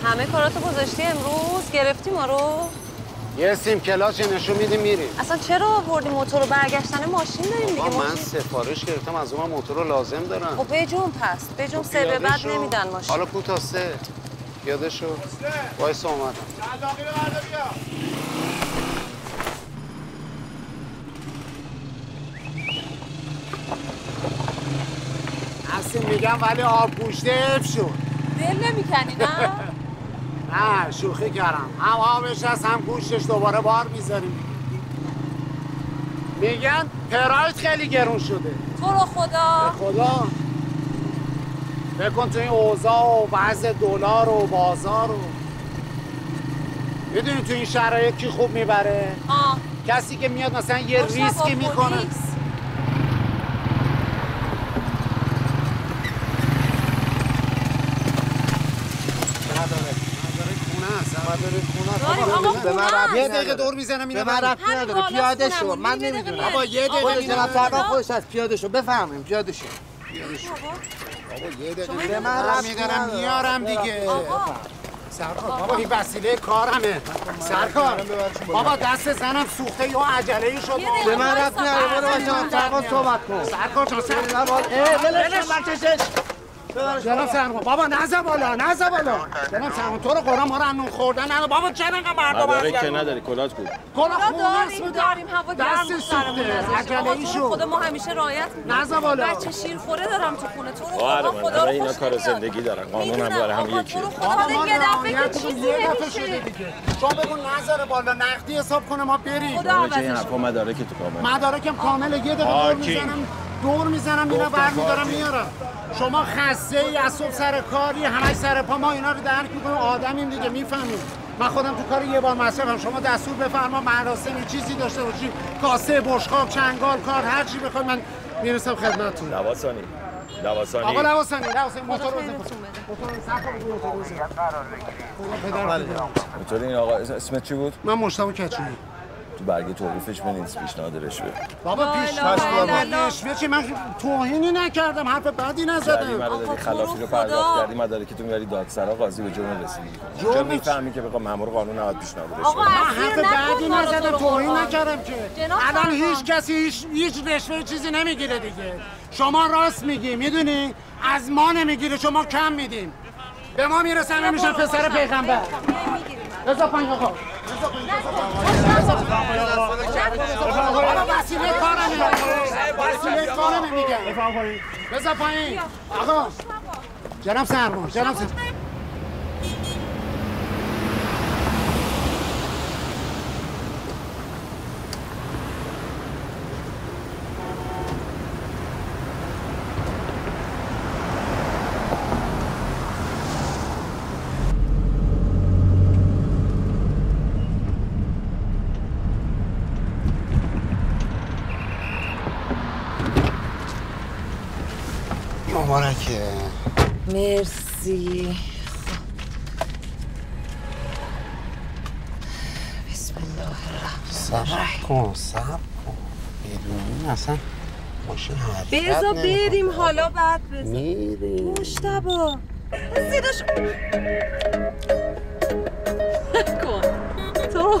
همه کاراتو گذاشتی امروز؟ گرفتی ما رو؟ یه سیم کلاچ نشون میدیم میریم. اصلا چرا آوردی موتور رو؟ برگشتن ماشین داریم دیگه. من سفارش گرفتم از اون موتور رو لازم دارم. خب بجون پس بجون 3 به بعد نمیدن ماشین. حالا کوتا 3 پیاده شو. وایس اومدم. اصلا میگم ولی آب گوشته اف شد. دل نمیکنی نه؟ نه شوخی کردم. هم آبش هست هم گوشتش دوباره بار میذاریم. میگن پرایت خیلی گرون شده. تو رو خدا. به خدا. بکن تو این اوضاع و وضع دلار و بازار و میدونی تو این شرایط کی خوب میبره؟ کسی که میاد مثلا یه ریسکی میکنه. یه دقیقه دور میزنم اینو من ربطی نداره پیاده شو من نمیدونم بابا یه دقیقه جناب سرکار خودش از پیاده شو بفهمیم پیاده شو بابا یه دقیقه به من ربطی نداره میارم دیگه سرکار بابا این وسیله کارمه سرکار بابا دست زنم سوخته یا عجله‌ای شد به من ربطی نداره برو با جناب سرکار صحبت کن سرکار جان ولش بکشش جناب سرما بابا نزا بالا جناب سرما تو رو قرآن ما رو انون خوردن نه بابا چرا انقدر مردم مدارک که نداری کلات کو کلا داریم هوا دست سوخته عجله شو خدا ما همیشه رعایت می‌کنیم نزا بالا بچه شیرخوره دارم تو خونه تو رو خدا اینا کار زندگی دارن قانون هم داره هم یکی بابا یه دفعه که چیزی نمیشه دیگه شما بگو نظر بالا نقدی حساب کنه ما بریم خدا چه این حرفا مدارک تو کامل مدارکم کامله یه دقیقه دور میزنم اینا برمی‌دارم میارم شما خسته ای از صبح سر کاری همش سر پا ما اینا رو درک میکنیم آدمیم دیگه میفهمیم من خودم تو کار یه بار مصرفم شما دستور بفرما مراسمی چیزی داشته باشید کاسه بشقاب چنگال کار هر چی بخواید من میرسم خدمتتون لواسانی آقا لواسانی موتور رو موتور این آقا اسمت چی بود من مشتاق کچولی تو برگ توقیفش بنویس پیشنهاد رشوه بابا پیشنهاد رشوه چی من توهینی نکردم حرف بدی نزدم مدارک خلافی رو پرداخت کردی مدارکتو میبری دادسرا قاضی به جرم رسیدگی کنه چون میفهمی که بخوام مأمور قانون نهاد پیشنهاد رشوه من حرف بدی نزدم توهین نکردم که الان هیچ کسی هیچ رشوه چیزی نمیگیره دیگه شما راست میگی میدونی از ما نمیگیره شما کم میدیم به ما میرسه همه میشن پسر پیغمبر رضا پایین آقا وسیله کارمه میگم رضا پایین آقا جناب سرما مبارکه مرسی بسم الله الرحمن صبر کن بدونیم اصلا ماشین حرکت بذار بریم حالا بعد میریم مشتبا زیرش کن تو رو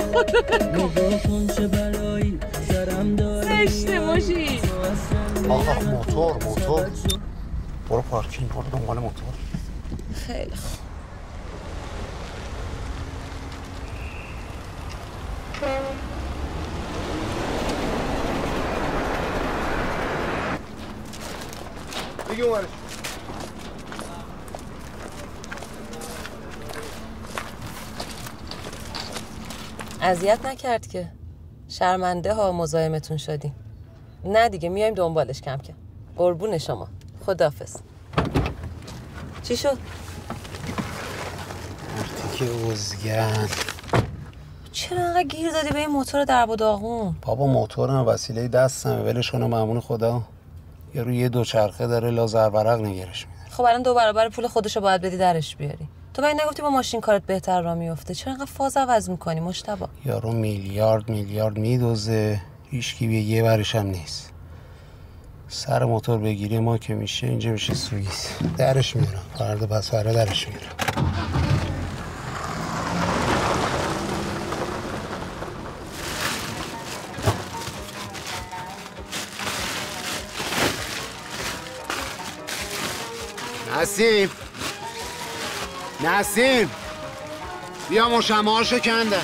خدا زشته ماشین آقا موتور برو پارکینگ برو دنبال موتور خیلی خوب دیگه اومدش اذیت نکرد که شرمنده ها مزاحمتون شدیم نه دیگه میایم دنبالش کم کم قربون شما خداحافظ چی شد؟ مرتی که اوزگن چرا انقدر گیر دادی به این موتور درب و داغون؟ بابا موتورم وسیله دستمه ولش کنه ممنون خدا یه روی یه دوچرخه داره لازر ورق نگرش میده خب الان 2 برابر پول خودشو باید بدی درش بیاری تو باید نگفتی با ماشین کارت بهتر راه میفته چرا انقدر فاز عوض میکنی مجتبی؟ یارو میلیارد میدوزه هیچکی به یه ورش هم نیست سر موتور بگیری ما که میشه اینجا میشه سوئیس درش میارم فردا پس فردا درش میارم نسیم بیا مشمعاشو کندن.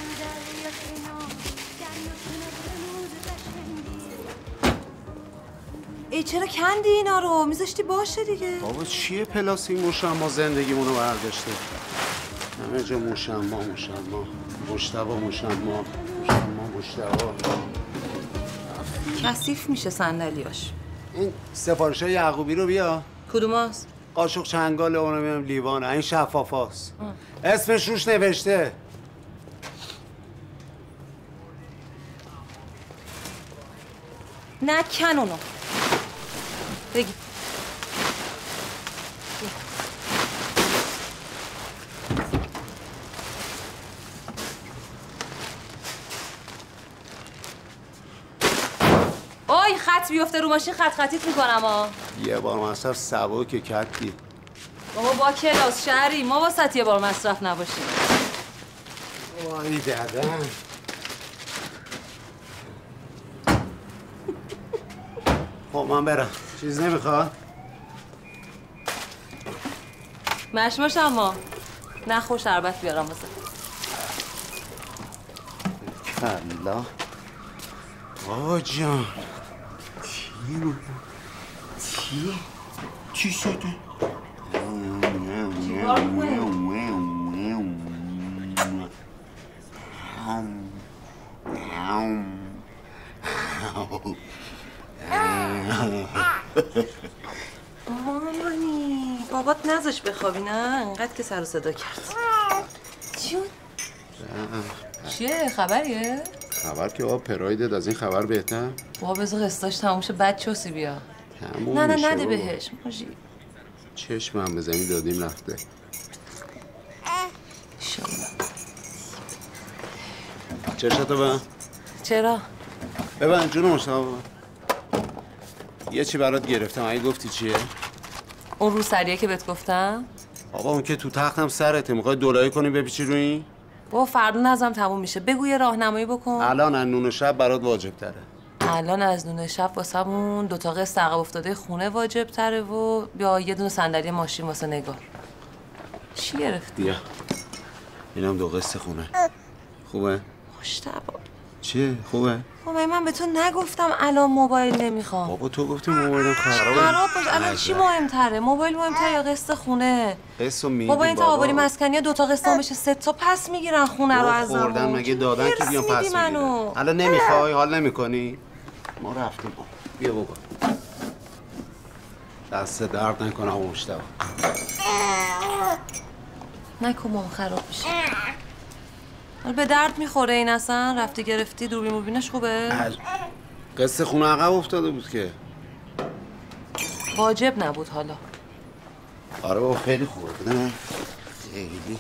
ای چرا کندی اینا رو؟ میذاشتی باشه دیگه. بابا چیه پلاستیک مشمع زندگیمونو برداشته؟ همه جا مشمع مشتبه. کثیف میشه صندلیاش. این سفارش یعقوبی رو بیا. کدوماست؟ قاشق چنگال اونو میام لیوانه. این شفافاست. اسمش روش نوشته. نکن اونو. بگی. آی خط بیفته رو ماشین خط خطیت میکنم ها. یه بار مصرف سبکه کتی. بابا با کلاس شهری ما واسط یه بار مصرف نباشیم. وای دادم. خب من برم. چیز نمیخواد؟ مشماش اما نخور شربت بیارم واسه. کلا بابا جان. چی شده؟ چیکار کنی؟ مامانی بابات نذاش بخوابی نه؟ انقدر که سر و صدا کرد. چیون؟ چیه؟ خبریه؟ خبر که بابا پرایدت از این خبر بهتر؟ بابا بذار قسطاش تموم شه بعد چوسی بیا. تموم نه میشه نده بابا. بهش موجی. چشم هم به زمین دادیم رفته. ایشالله. چشتو ببن. چرا؟ ببن جون مشتاق. یه چی برات گرفتم. اگه گفتی چیه؟ اون رو سریه که بهت گفتم؟ بابا اون که تو تختم سرته. میخوای دولایی کنی بپیچی روی این؟ بابا فردا نظرم تموم میشه. بگو یه راهنمایی بکن. الان از نون شب برات واجب تره. الان از نون شب واسمون 2 تا قسط عقب افتاده خونه واجب تره و یا یه دونه صندلی ماشین واسه نگار. چی گرفتی؟ بیا. اینم 2 قسط خونه. خوبه؟ مشتبه. چیه؟ خوبه؟ بابا من به تو نگفتم الان موبایل نمیخوام. بابا تو گفتی موبایلم خرابه. خراب باش. الان چی مهمتره؟ موبایل مهمتره یا قسط خونه؟ قسطو میدی بابا این تعابری مسکنی 2 تا قسط هم بشه 3 تا پس میگیرن خونه رو ازمون. خوردن مگه دادن که بیان پس میگیرن. الان نمیخوای حال نمیکنی؟ ما رفتیم. بیا بابا. دست درد نکنه مشتبه. نکن ماما خراب میشه. به درد میخوره این اصلا. رفتی گرفتی دوربین موربینش خوبه؟ قسط خونه عقب افتاده بود که. واجب نبود حالا. آره بابا خیلی خوبه. نه خیلی.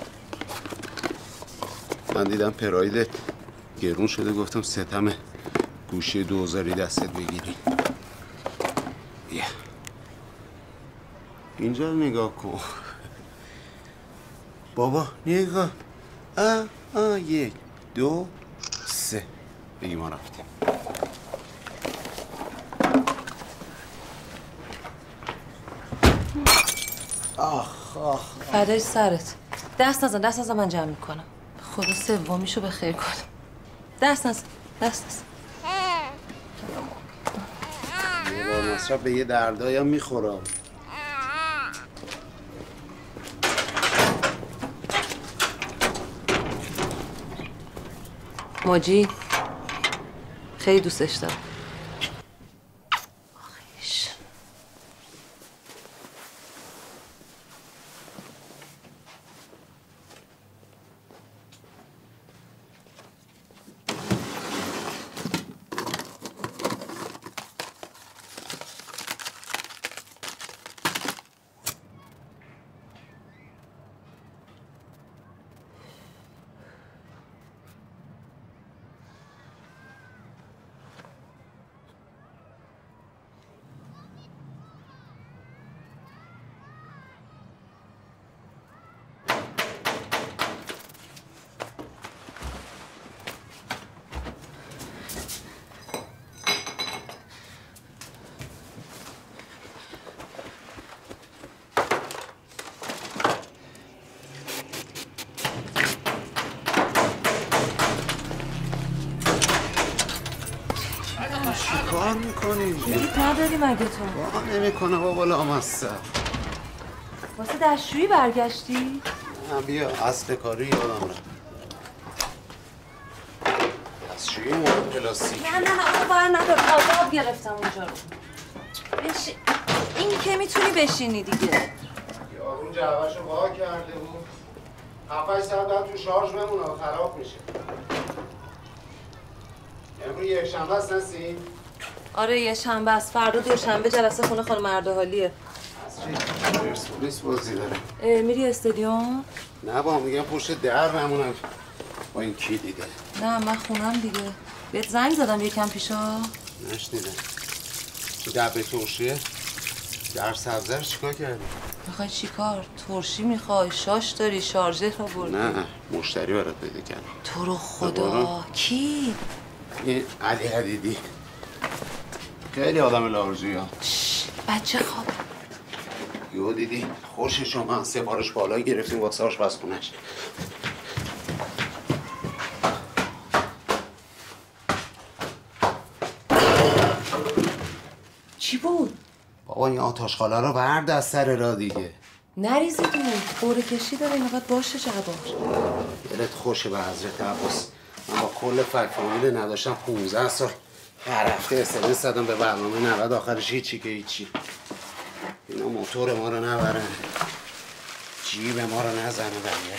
من دیدم پرایدت گرون شده گفتم ستم گوشه 2000 دستت بگیری. بیا اینجا رو نگاه کن. بابا نگاه. 1 2 3 بگی ما رفتیم. فدای سرت. دست نزن من جمع میکنم. خدا سومیشو به خیر کنه. دست نزن. یه بار مصرف به یه دردایی هم میخورم. موجی خیلی دوستش دارم. میکنی؟ بلیط نداری مگه تو؟ واقعا نمیکنه بابا لامصب. واسه دستشویی برگشتی؟ نه بیا اصل کاری یادم رفت. دستشویی مورد پلاستیک. نه آقا بر ندار، تازه آب گرفتم اونجا رو. این که میتونی بشینی دیگه. یارو جعبه‌شو وا کرده بود. 7-8 ساعت بعد تو شارژ بمونه خراب میشه. امروز یک شنبه است نسیم؟ آره یه شنبه است. فردا دوشنبه جلسه خونه خانم مردحالیه. از چی؟ پرسپولیس بازی داره. میری استادیوم؟ نه با میگم پشت در بمونم. با این کی دیده؟ نه من خونم دیگه. بهت زنگ زدم یکم پیشا. نشنیدم. چی دبه ترشیه؟ در سبزه رو چیکار کردی؟ میخوای چیکار؟ ترشی میخوای؟ شاش داری؟ شارژر رو بردی؟ نه مشتری برات پیدا کردم. تو رو خدا کی؟ این علی حدیدی. خیلی آدم لارجویی ها. بچه خواب. یهو دیدی خوشش اومد سفارش بالا گرفتیم واسه آشپزخونه‌اش. چی بود؟ بابا این آتاشخاله رو برد از سر را دیگه. نریزی دون قوره کشی داره اینقدر باشه جبار. دلت خوشه به حضرت عباس. من با کل فک فامیل نداشتم 15 سال هر هفته SMS زدم به برنامه 90 آخرش هیچی که هیچی. اینا موتور ما رو نبرن جیب ما رو نزنه بنده.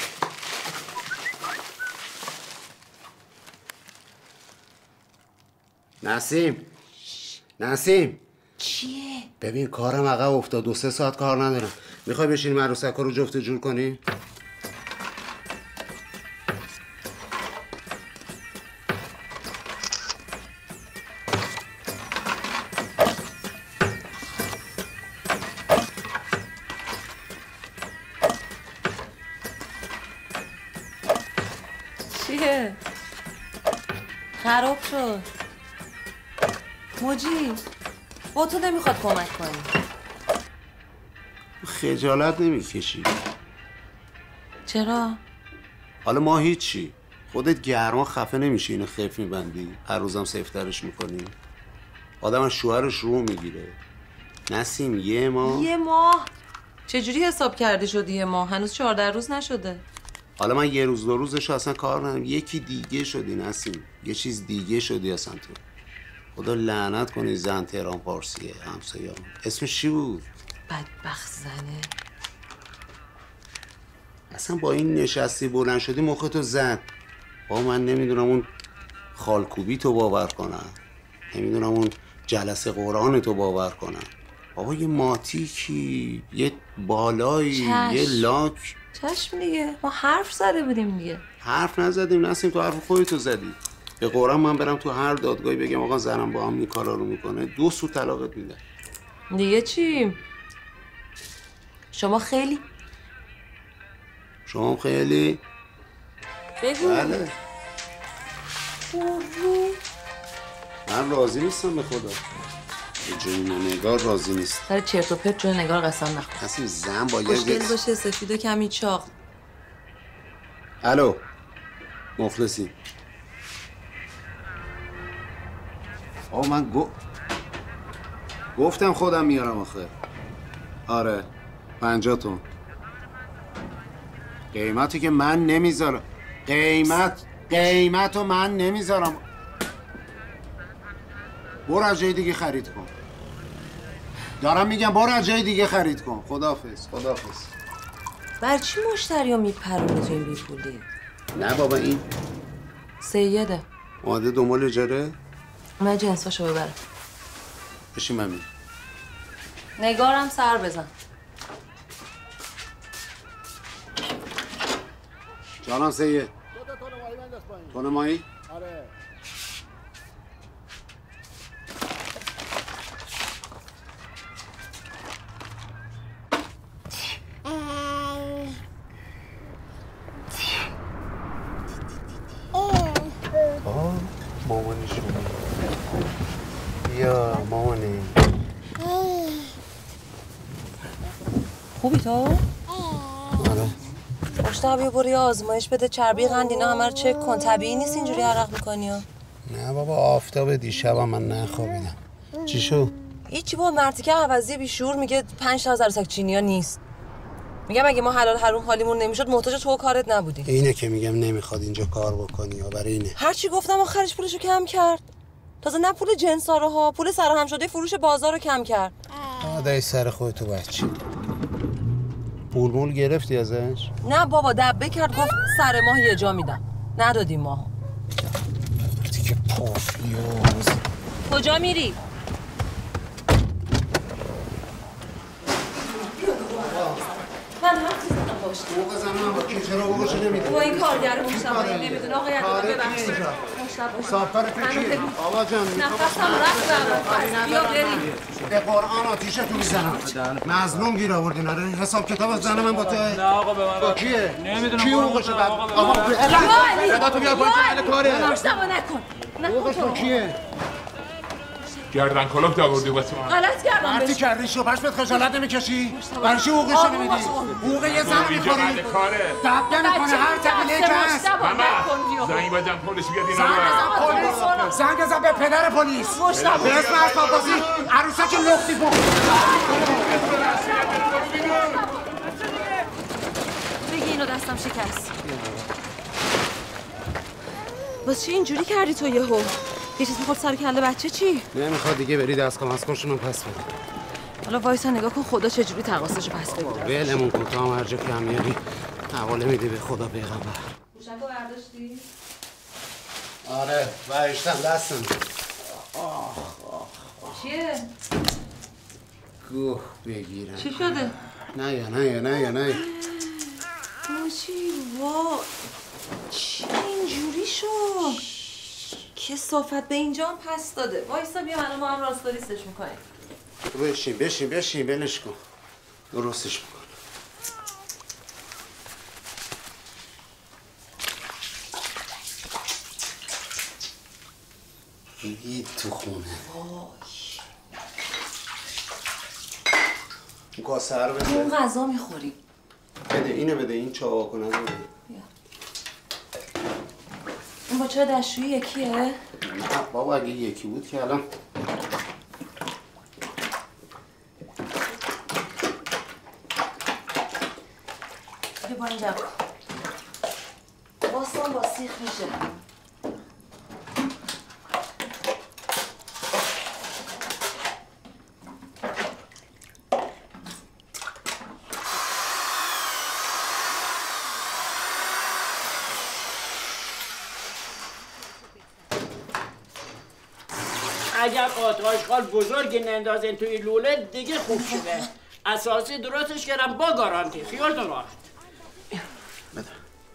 نسیم چیه؟ ببین کارم عقب افتاد 2-3 ساعت کار ندارم. میخوای بشینیم عروسکا رو جفت جور کنی؟ چیه؟ خراب شد. موجی با تو نمیخواد کمک کنی. خجالت نمیکشی؟ چرا؟ حالا ما هیچی. خودت گرما خفه نمیشه اینو خف میبندی هر روزم سفترش میکنی. آدم از شوهرش رو میگیره. نسیم یه ماه چجوری حساب کرده شدی یه ماه؟ هنوز 14 روز نشده. حالا من 1 روز 2 روزش اصلا کار ندارم. یکی دیگه شدی نسیم. یه چیز دیگه شدی اصلا تو. خدا لعنت کنی زن تهران پارسیه همسایه‌ام. اسمش چی بود؟ بدبخت زنه. اصلا با این نشستی بلند شدی مختو زد. با من نمیدونم اون خالکوبی تو باور کنم. نمیدونم اون جلسه قرآن تو باور کنم. بابا یه ماتیکی، یه بالایی، یه لاک. چشم دیگه. ما حرف زده بودیم دیگه. حرف نزدیم نسیم، تو حرف خودتو زدی. به قرآن من برم تو هر دادگاهی بگم آقا زنم با هم این کارا رو میکنه 2 سو طلاقت میده. دیگه چی؟ شما خیلی بگو. بله من راضی نیستم به خدا. به جون نگار راضی نیست. سر چرت و پرت جون نگار قسم نخور. نسیم زن باید خوشگل باشه سفید و کمی چاق. الو مخلصی. آقا من گفتم خودم میارم آخه. آره 50 تومن. قیمتی که من نمیذارم. قیمتو من نمیذارم. برو از جای دیگه خرید کن. دارم میگم برو از جای دیگه خرید کن. خداحافظ. بر چی مشتری ها میپرونه تو این بیپولی؟ نه بابا این سیده اومده دنبال اجاره؟ من جنساشو ببرم. بشین ممی. نگارم سر بزن. جانم سید. تون مایی؟ آره. مامانی شما بیا مامانی. خوبی تو؟ آره مشتاق بیا برو آزمایش بده چربی قند اینا همه رو چک کن. طبیعی نیست اینجوری عرق میکنی ها. نه بابا آفتاب دیشب من نخوابیدم. چی شو؟ هیچی با مرتیکه عوضی بیشور میگه 5000 عروسک چینیا نیست. میگم اگه ما حلال حروم حالیمون نمیشد محتاج تو کارت نبودی. اینه که میگم نمیخواد اینجا کار بکنی یا برای اینه. هرچی گفتم آخرش پولشو کم کرد. تازه نه پول جنسارو ها، پول سرهم شده فروش بازار رو کم کرد. آدای سر خودتو بچه. پول گرفتی ازش؟ نه بابا دبه کرد گفت سر ماه یه جا میدم. ندادیم ماها. دیگه پافیوز. کجا میری؟ من حرف زدم باشه. بوق زنم با کی چرا بوقش نمیده؟ با این کارگر مشتبه نمیدونه آقا یادم ببخشید. سافرتون کیه؟ آقا جان نفسم رفت برام. بیا بریم. به قرآن آتیشتون میزنم. مظلوم گیر آوردین آره؟ حساب کتاب از زن من با تو. نه آقا به من. با کیه؟ نمیدونم. کی حقوقش بعد؟ آقا صدا بیار پایین اهل کاره. مشتبه نکن. حقوقش با کیه؟ گردن کلوف آوردی واسه من. غلط کردم. مرتی کردی شو پشمت خجالت نمیکشی؟ برای چی حقوقش نمیدی؟ حقوق یه زن میخوری؟ دبده میکنه هر تقلیه که هست. زنگ بزن پلیس بیاد زنگ بزن پلیس. زنگ بزن به پدر پلیس. به اسم اسباب بازی عروسک لختی بود. بگی اینو دستم شکست. واسه چی اینجوری کردی تو یهو؟ یه چیز میخواد سر کله بچه چی؟ نمیخواد دیگه بری دستگاه مسکوشونو پس بده. حالا وایسا نگاه کن خدا چجوری تقاصشو پس بگیره. ولمون کن تو هم هر جا کم میاری حواله میدی به خدا پیغمبر. گوشکو برداشتی؟ آره برشتم دستم. چیه؟ گوه بگیرم. چی شده؟ نه موچی وا چی اینجوری شد؟ کثافت به اینجا هم پس داده. وایسا بیا منو ما هم راستاریستش میکنیم. بشین بلش کن. درستش میکن. این تو خونه. این کاسه رو بده. اون غذا میخوری. بده اینو بده این چاوا کنه بده. این با چای دستشویی یکیه؟ نه بابا اگه یکی بود که الان بیا با اینجا باستان با سیخ میشه. اگر آتشخال بزرگی نندازین توی لوله دیگه خوب شده. اساسی درستش کردم با گارانتی. خیالتون راحت. بده.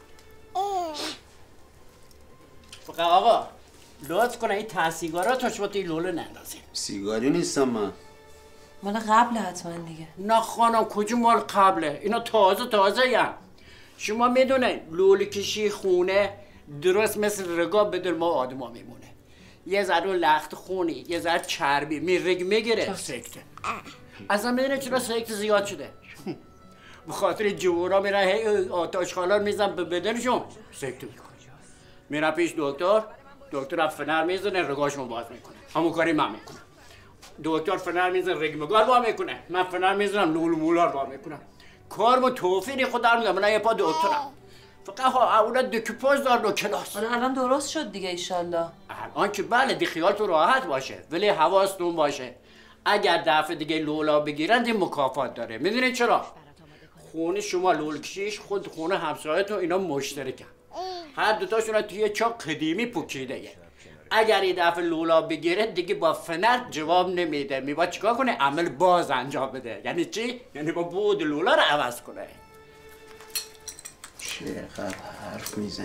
فقط آقا لطف کنه این سیگاراتش با توی لوله نندازین. سیگاری نیستم من. مال قبل حتما دیگه. نه خانم کجا مال قبله؟ اینا تازه هم. شما میدونین لوله کشی خونه درست مثل رگاب بدون ما آدما میمونه. یه ذره لخت خونی، یه ذره چربی میرگ میگیره سکته. اصلا میدونه چرا سکته زیاد شده؟ به خاطر جوورا میرن هی آتشخالا میزن به بدنشون سکته میکنه. میرن پیش دکتر فنر میزنه رگاشون باز میکنه. همون کاری من میکنم. دکتر فنر میزنه رگمگار باز میکنه. من فنر میزنم لول مولار باز میکنم. کارمو توفیری خدا میدم. من یه پا دکترم. فقط اونا دکوپاژ دار و کلاس. الان درست شد دیگه ایشالله. الان که بله دی خیالتون راحت باشه ولی حواستون باشه اگر دفعه دیگه لولا بگیرن این مکافات داره. میدونید چرا؟ خونه شما لول کشیش خود خونه همسایه‌تون اینا مشترکن. هر دوتاشون توی چاق قدیمی پوکیده. اگر یه دفعه لولا بگیره دیگه با فنر جواب نمیده. میباید چیکار کنه؟ عمل باز انجام بده. یعنی چی؟ یعنی با بود لولا رو عوض کنه. چقدر حرف میزنی؟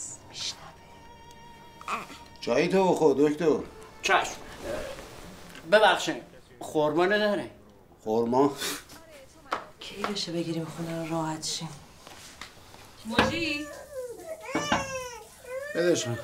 جایی تو بخور دکتر. چشم. ببخشید خورما نداره؟ خورما؟ کی بشه بگیریم خونه رو راحت شیم؟ موجی؟ بدش من.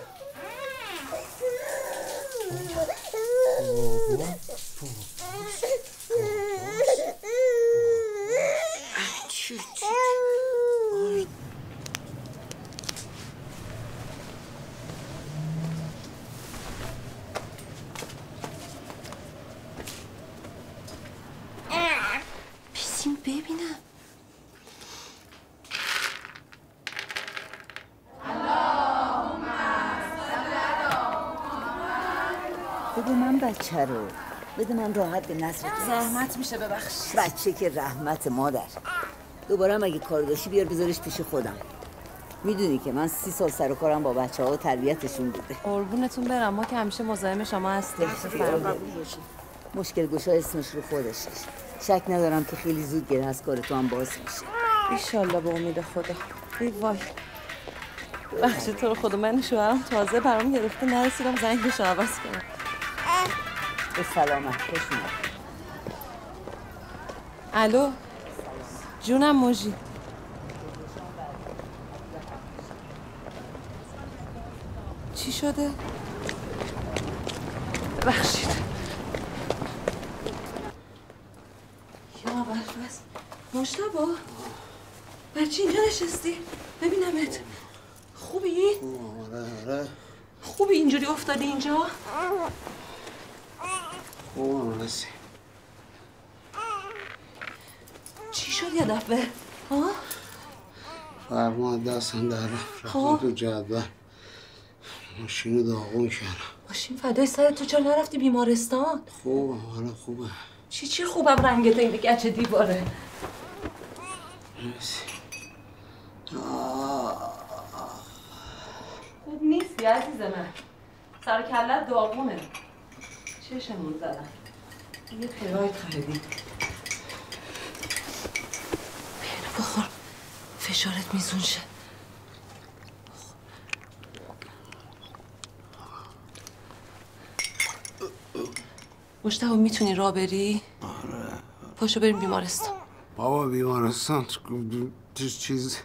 بده من بچه رو. بده من راحت به نصر زحمت میشه ببخش. بچه که رحمت مادر. دوباره هم اگه کار داشتی بیار بذارش پیش خودم. میدونی که من 30 سال سر و کارم با بچه‌ها و تربیتشون بوده. قربونتون برم، ما که همیشه مزاحم شما هستیم. مشکل گشا اسمش رو خودشه. شک ندارم که خیلی زود گره از کار تو هم باز میشه. ایشالله به امید خدا. ای وای. بخشی تو رو خدا، من شوهرم تازه برام گرفته نرسیدم زنگش عوض کنم. به سلامت. خوش اومد. الو. جونم موجی. چی شده؟ ببخشید. یا برفز مجتبی بچه اینجا نشستی؟ ببینمت. خوبی؟ آره. خوبی اینجوری افتادی اینجا؟ خوبم رسی. چی شد یه دفعه؟ ها؟ فرما دستم در رفتم تو جدول ماشین رو داغون کردم. ماشین فدای سرت، تو چرا نرفتی بیمارستان؟ خوبم حالا خوبه. چی خوبم؟ رنگت این گچ دیواره. مرسی. خوب نیستی عزیز من. سر کلت داغونه. چشمون زدن. یه پراید خریدی. بینو بخور. فشارت میزون شه. مجتبی میتونی راه بری؟ آره. پاشو بریم بیمارستان. بابا بیمارستان چیز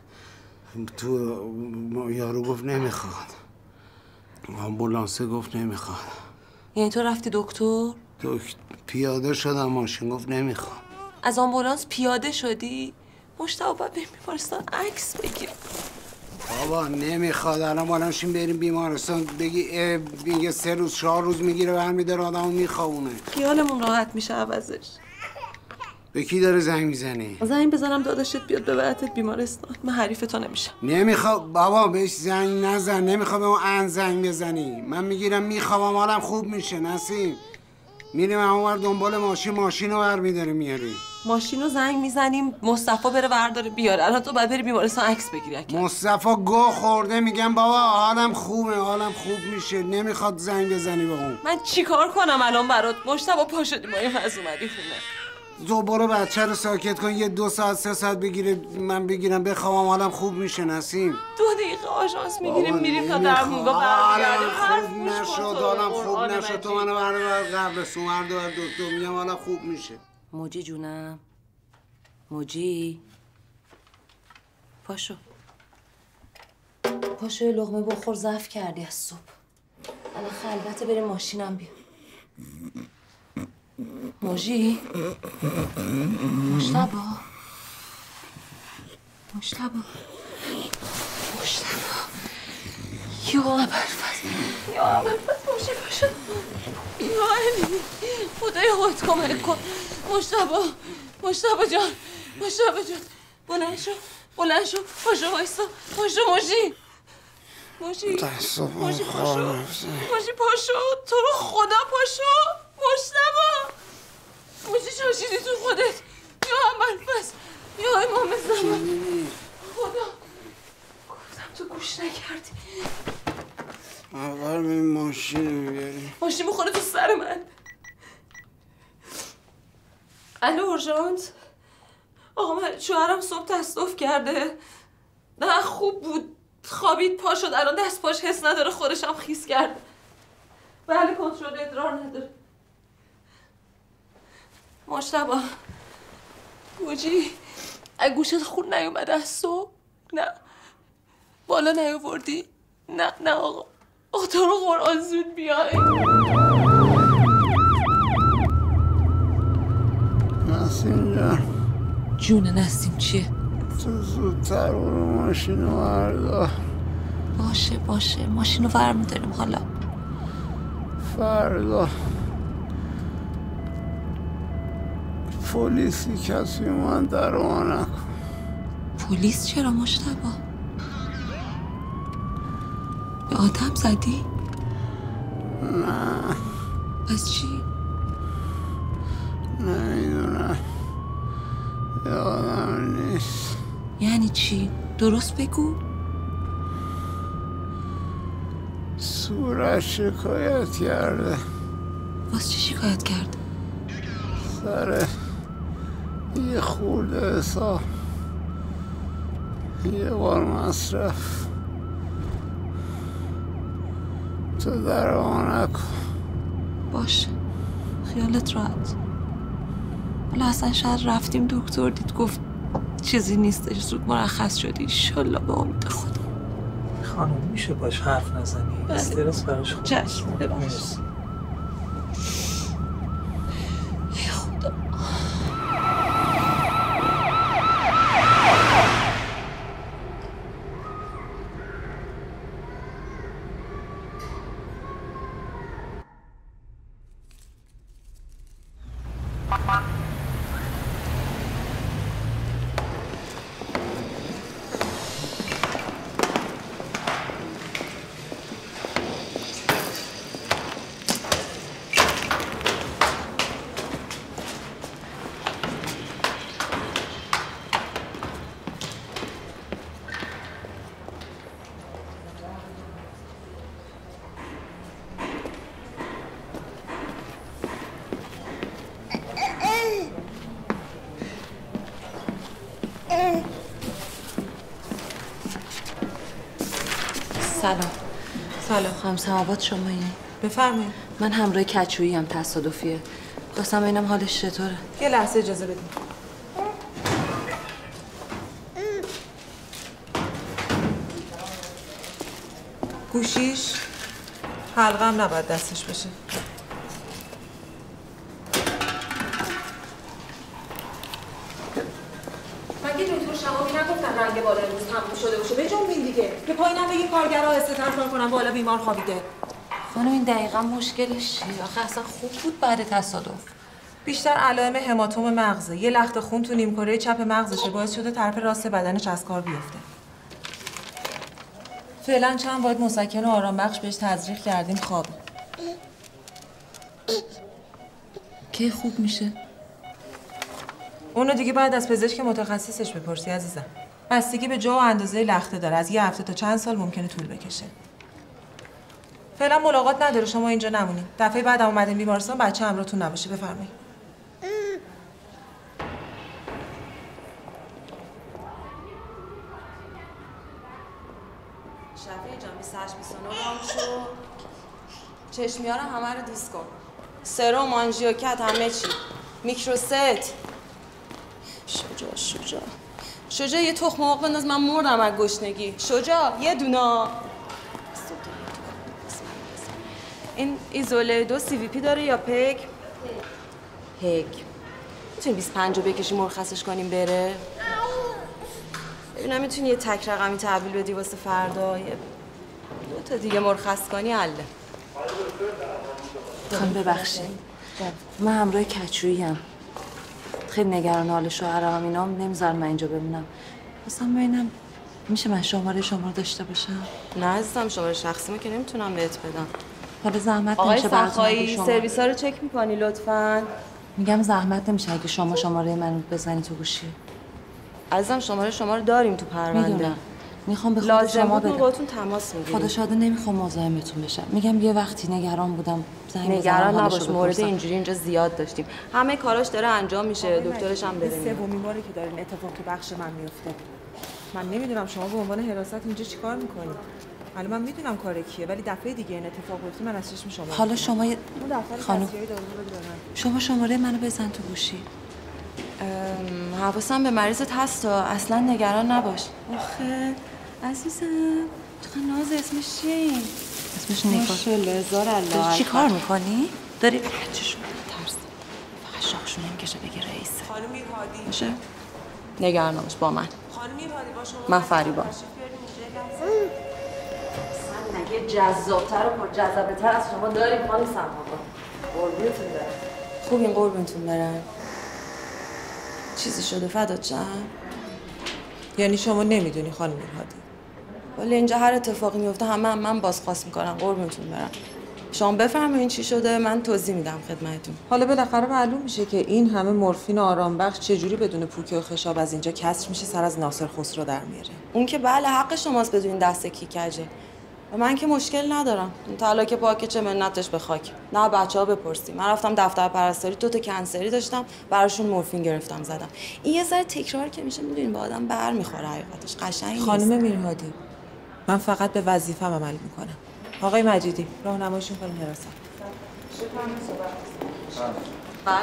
تو یارو گفت نمیخواد. آمبولانسه گفت نمیخواد. یعنی تو رفتی دکتر؟ پیاده شدم ماشین گفت نمیخواد. از آمبولانس پیاده شدی؟ مجتبی باید بریم بیمارستان عکس بگیر. بابا نمیخواد. الان بالانشیم بریم بیمارستان بگی میگه 3 روز 4 روز میگیره برمیداره آدمو میخوابونه. خیالمون راحت میشه عوضش. به کی داره زنگ میزنی؟ زنگ بزنم داداشت بیاد ببرتت بیمارستان. من حریف تو نمیشم. نمیخواد بابا بهش زنگ نزن. نمیخواد به اون زنگ بزنی. من میگیرم میخوابم حالم خوب میشه. نسیم میریم اونور دنبال ماشین رو برمیداره میاری. ماشین رو زنگ میزنیم مصطفی بره برداره بیاره. الان تو باید بری بیمارستان عکس بگیری. مصطفی گو خورده. میگم بابا حالم خوبه حالم خوب میشه. نمیخواد زنگ بزنی به اون. من چیکار کنم الان برات؟ مجتبی پا شدی ما از اومدی خونه. تو برو بچه رو ساکت کن. یه 2 ساعت 3 ساعت بگیره من بگیرم بخوابم حالم خوب میشه. نسیم 2 دقیقه آژانس میگیریم میریم تا در موقع برگردیم. خوب نشد حالم خوب نشد. تو منو بر قبل سومر دو دکتر میگم حالا خوب میشه. موجی جونم. موجی پاشو یه لقمه بخور. ضعف کردی از صبح. الان خلوته بریم ماشینم بیا. موجی مجتبی یا ابوالفضل موجی پاشو. یا علی خدای خودت کمک کن. مجتبی جان بلند شو پاشو وایسا. پاشو موجی پاشو تو رو خدا پاشو. مجتبی موجی شاشیدی تو خودت. یا ابوالفضل یا امام زمان خدا گفتم تو گوش نکردی. اول این ماشین میبریم. ماشین بخوره تو سر من. الو اورژانس. آقا من شوهرم صبح تصادف کرده. نه خوب بود خوابید پا شد. الان دست پاش حس نداره. خودش هم خیس کرده. بله کنترل ادرار نداره. مجتبی موجی اگه گوشت خون نیومده از صبح؟ نه بالا نیاوردی؟ نه آقا تو رو قرآن زود بیای. نسیم جان جون نسیم چیه؟ تو زودتر برو ماشین رو بردار. باشه ماشین رو برمیداریم حالا. فردا پلیسی کسی من در ما نکن. پلیس چرا مجتبی؟ به آدم زدی؟ نه از چی؟ نمیدونم یادم نیست. یعنی چی؟ درست بگو. سورج شکایت کرده. واسه چی شکایت کرده؟ سر یه خورده حساب، یه بار مصرف. تو درها نکن. باشه، خیالت راحت. حالا اصلا شاید رفتیم دکتر دید گفت چیزی نیستش، زود مرخص شدی. ایشالله به امید خدا. خانم میشه باش حرف نزنی؟ استرس براش خوب. چشم ببخش. ای خدا. سلام خانم سماوات شمایی؟ بفرمایید. من همراه کچویی هم تصادفیه. خواستم ببینم حالش چطوره. یه لحظه اجازه بدید. گوشیش حلقه هم نباید دستش بشه. مگه دکتر شهابی نگفتن رنگ بالا امروز تموم شده باشه؟ بجنبین دیگه. که پایینم بگی کارگرها استتر کار کنن بالا بیمار خوابیده. خانم این دقیقا مشکلش چیه؟ آخه اصلا خوب بود بعد تصادف. بیشتر علائم هماتوم مغزه. یه لخت خون تو نیمکره چپ مغزشه باعث شده طرف راست بدنش از کار بیفته. فعلا چند باید مسکن و آرام بخش بهش تزریق کردیم خوابه. کی خوب میشه؟ اونو دیگه باید از پزشک متخصصش بپرسی عزیزم. بستگی به جا و اندازه لخته داره. از یه هفته تا چند سال ممکنه طول بکشه. فعلا ملاقات نداره، شما اینجا نمونید. دفعه بعد اومدین بیمارستان بچه همراهتون نباشه. بفرمایید. شفیع جان 2829 بانک شو. چشمی‌ها رو همه رو دیس کن. سرم، آنژیوکت، همه چی. میکروست. شجاع یه تخم مرغ بنداز، من مردم از گشنگی. شجاع یه دونا. این ایزوله 2 CVP داره یا پک؟ پک. میتونی 25 رو بکشی مرخصش کنیم بره؟ ببینم میتونی یه تک رقمی تحویل بدی واسه فردا. یه 2 تا دیگه مرخص کنی حله. خانم ببخشید من همراه کچویی هم. خیلی نگران حال شوهرم اینام نمیذارم من اینجا بمونم. خواستم ببینم میشه من شماره شما رو داشته باشم؟ نه عزیزم شماره شخصیمو که نمیتونم بهت بدم. حالا زحمت آقای نمیشه براتون سخایی سرویس‌ها رو چک می‌کنی لطفاً؟ میگم زحمت نمیشه اگه شما شماره منو بزنی تو گوشی. عزیزم شماره رو داریم تو پرونده. میدونم. میخوام به خود شما بدم. باهاتون تماس میگیریم. خدا شاده نمیخوام مزاحمتون بشم. میگم یه وقتی نگران بودم زنگ نگران نباش، مورد اینجوری اینجا زیاد داشتیم. همه کاراش داره انجام میشه، دکترش هم بره. سومین باره که دارین اتفاق تو بخش من میفته. من نمیدونم شما به عنوان حراست اینجا چیکار میکنید. حالا من میدونم کار کیه ولی دفعه دیگه این اتفاق بیفته من از چشم شما. حالا شما خانم شما شماره منو بزن تو گوشی. حواسم به مریضت هست تا اصلا نگران نباش. آخه عزیزم چقدر ناز اسمش چیه این؟ اسمش نیکا. ماشاءالله هزار الله. داری چی کار میکنی؟ داری چه شده ترس. فقط شاخشون نمیکشه بگی رئیسه. خانم هادی باشه؟ نگران نباش با من. خانم هادی با شما. من فریبا. مگه جذاب‌تر و پرجذاب‌تر از شما داریم خانم سماوات؟ قربونتون برم. خوبین قربونتون برم. چیزی شده فدات جان؟ یعنی شما نمیدونی خانم هادی؟ ولی اینجا هر اتفاقی میفته همه من بازخواست میکنن قربونتون برم. شما بفرمایید چی شده، من توضیح میدم خدمتتون. حالا بالاخره معلوم میشه که این همه مورفین آرام بخش چجوری بدون پوکی و خشاب از اینجا کسر میشه سر از ناصر خسرو در میاره. اون که بله حق شماست بدون دست کی کجه. و من که مشکل ندارم. طلا که پاکه، چه منتش به خاک. نه بچه‌ها بپرسید. من رفتم دفتر پرستاری 2 تا کنسری داشتم، براشون مورفین گرفتم زدم. این یه ذره تکرار که میشه میدونین با آدم برمیخوره حقیقتش. قشنگ نیست. خانم میرهادی، من فقط به وظیفه‌م عمل میکنم. آقای مجیدی، راهنماییشون کنیم حراست. بله.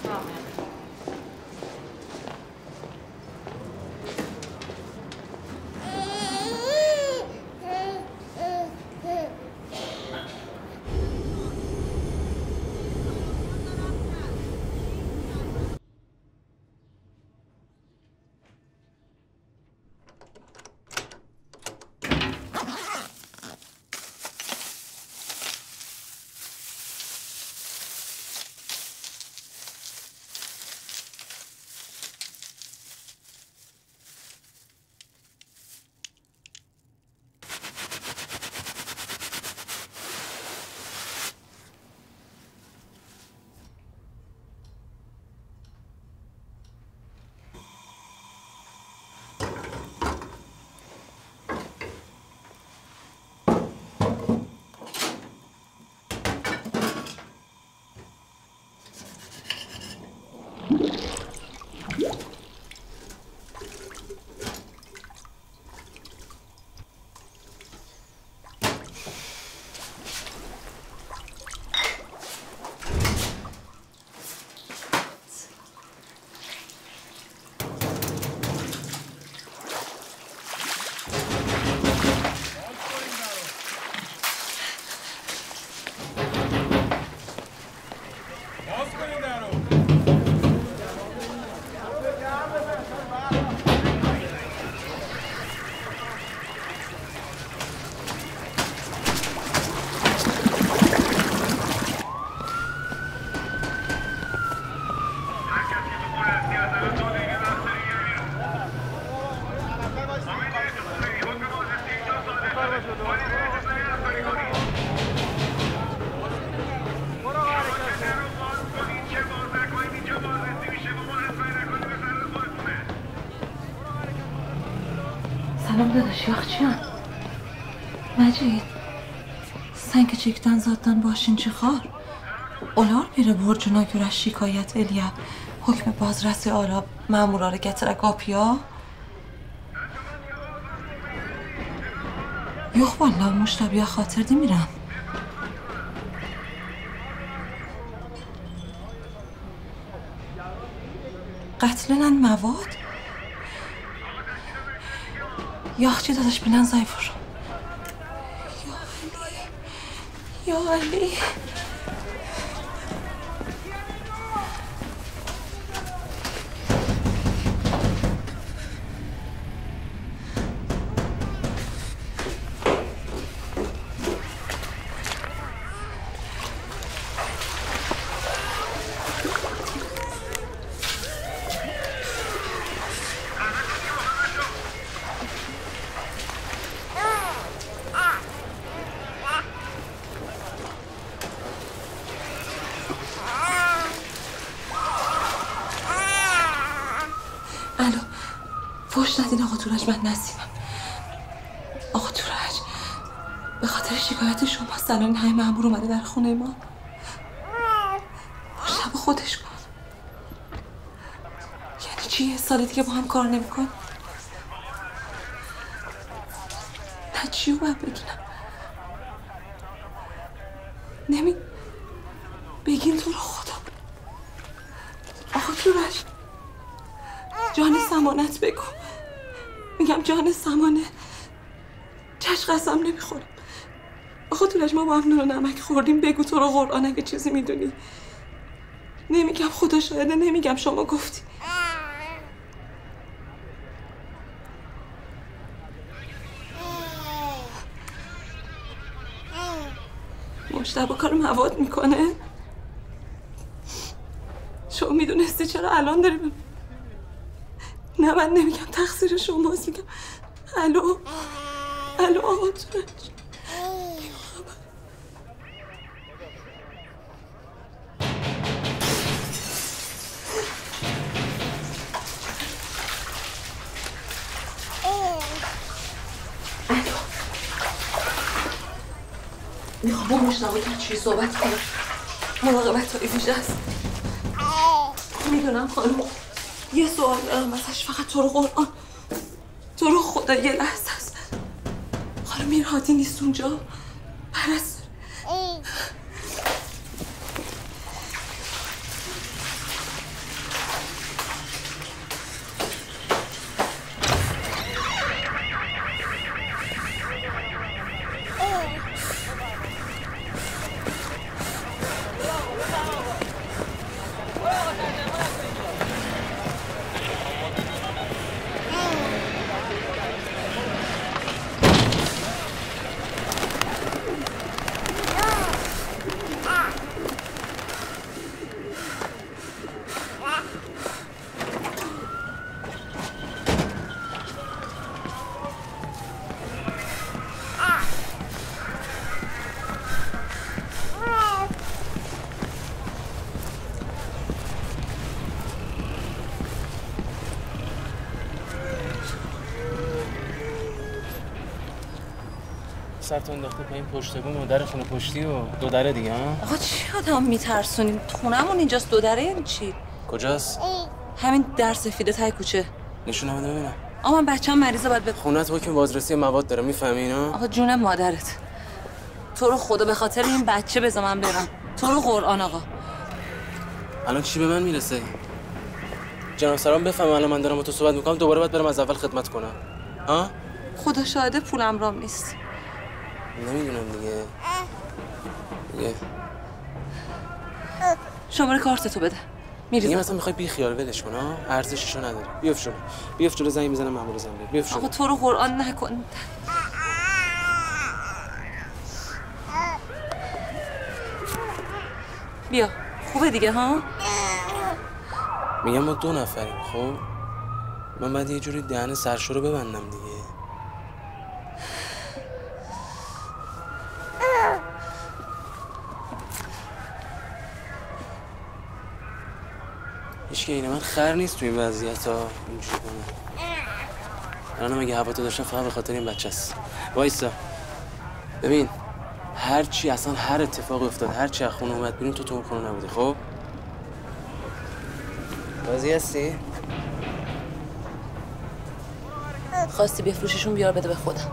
سلام داداش یاخچیان. مجید سنگ چیکتن زادن باشین چی خار اولار بیره برجونا گورش شکایت الیا حکم بازرسی آلا ماموراره گتره گاپیا یخ والله مشتبیا خاطر دی میرم قتلنن مواد یاخچی داداش بلن زایفر یا علی فوش ندین آقا تورج من نسیمم آقا تورج به خاطر شکایت شما الان های مامور اومده در خونه ما شب خودش کن یعنی چی یه سال دیگه با هم کار نمی‌کن نه چیو باید بدونم نمی بگین تو رو خدا آقا تورج جان سمانت بگو میگم جان سمانه چشم قسم نمیخورم آقا تورج ما با هم نون و نمک خوردیم بگو تو رو قرآن اگه چیزی میدونی نمیگم خدا شاهده نمیگم شما گفتی مشتبه کار مواد میکنه شما میدونستی چرا الان داری نه من نمیگم تقصیر شماست میگم الو آقا تورج میخوام با مشتبه تو چی صحبت کنم. مراقبت های ویژه است. میدونم خانم، یه سوال دارم ازش، فقط تو رو قرآن، تو رو خدا یه لحظه است. خانم میرهادی نیست اونجا؟ پرستار سرت انداخته پایین پشت بوم و در خونه پشتی و دو دره دیگه ها؟ آقا چی آدم میترسونین؟ خونمون اینجاست، دو دره یعنی چی؟ کجاست؟ همین در سفیده تای کوچه. نشونم بده ببینم. آقا من بچه‌م مریضه باید خونت حکم بازرسی مواد داره میفهمی اینا؟ آقا جون مادرت. تو رو خدا به خاطر این بچه بذار من برم. تو رو قرآن آقا. الان چی به من میرسه؟ جناب سرام بفهم الان من دارم با تو صحبت میکنم دوباره باید برم از اول خدمت کنم. ها؟ خدا شاهده پولم رام نیست. نمیدونم دیگه. شماره کارتتو بده. میریزم. دیگه مثلا میخوای بی خیال ولش کن ها؟ ارزششو نداره. بیاف جلو زنگ میزنم مامور زنگ بیاد. بیاف جلو. آقا تو رو قرآن نکن. بیا. خوبه دیگه ها؟ میگم ما 2 نفریم خب؟ من باید یه جوری دهن سرشو رو ببندم دیگه. هیچ که اینه من خر نیست تو این وضعیت ها اینجوری کنه. الانم اگه هوا تو داشتم فقط به خاطر این بچه است. وایسا ببین هر چی اصلا هر اتفاقی افتاد هر چی از خونه اومد بیرون تو اون خونه نبودی خب؟ راضی هستی؟ خواستی بفروشیشون بیار بده به خودم.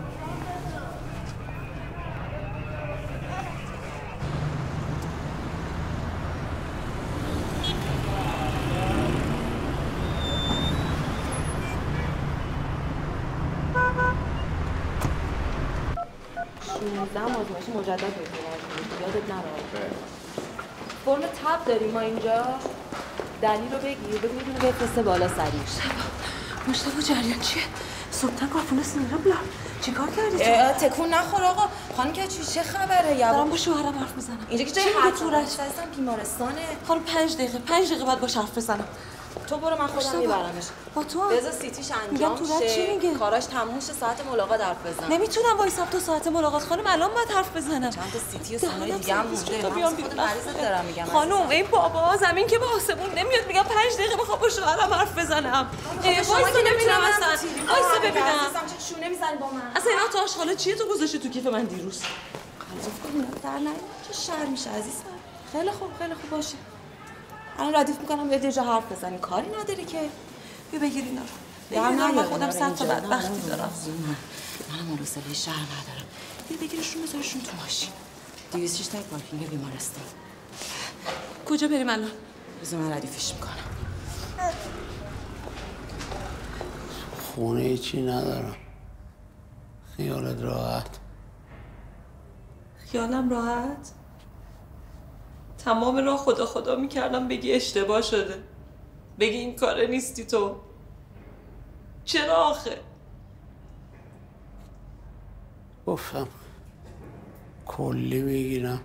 آزمایش مجدد بگیرد یادت نره. فرم تب داریم ما اینجا. دلیل رو بگیر بگو میدونه بفرسته بالا سریع. مشتبه جریان چیه؟ صبحتن کارفون سینه بیار. چیکار کردی تو؟ تکون نخور آقا. خانم که چه خبره؟ دارم با شوهرم حرف میزنم. اینجا که جای حرف زدن بیمارستانه. خانم 5 دقیقه بعد باش حرف بزنم. تو برو من خودم میبرمش. با تو بذار سیتیش انجام شه. چی میگه؟ کاراش تموم شه ساعت ملاقات حرف بزن. نمیتونم وایسم تا ساعت ملاقات خانم الان باید حرف بزنم. چند تا سیتی و سونای دیگه هم مونده. من خود مریضت دارم میگم. خانم این بابا زمین که به آسمون نمیاد میگم 5 دقیقه میخوام با شوهرم حرف بزنم. شما که نمیتونم اصلا. وایسا ببینم. چه شونه میزنی با من؟ اصلا اینا تو آشغالا چیه تو گذاشتی تو کیف من دیروز؟ خلاص کنم در نیاد چه شر میشه عزیزم. خیلی خوب باشه. الان ردیف میکنم یه جا حرف بزنی کاری نداری که. بیا بگیر اینا رو. من خودم 100 تا بدبختی دارم. منم حوصله شهر ندارم. بیا بگیرشون بذارشون تو ماشین. 206 تا پارکینگ بیمارستان. کجا بریم الان؟ بذار من ردیفش میکنم. خونه چی ندارم. خیالت راحت. خیالم راحت؟ تمام راه خدا میکردم بگی اشتباه شده. بگی این کاره نیستی تو. چرا آخه؟ گفتم کلی میگیرم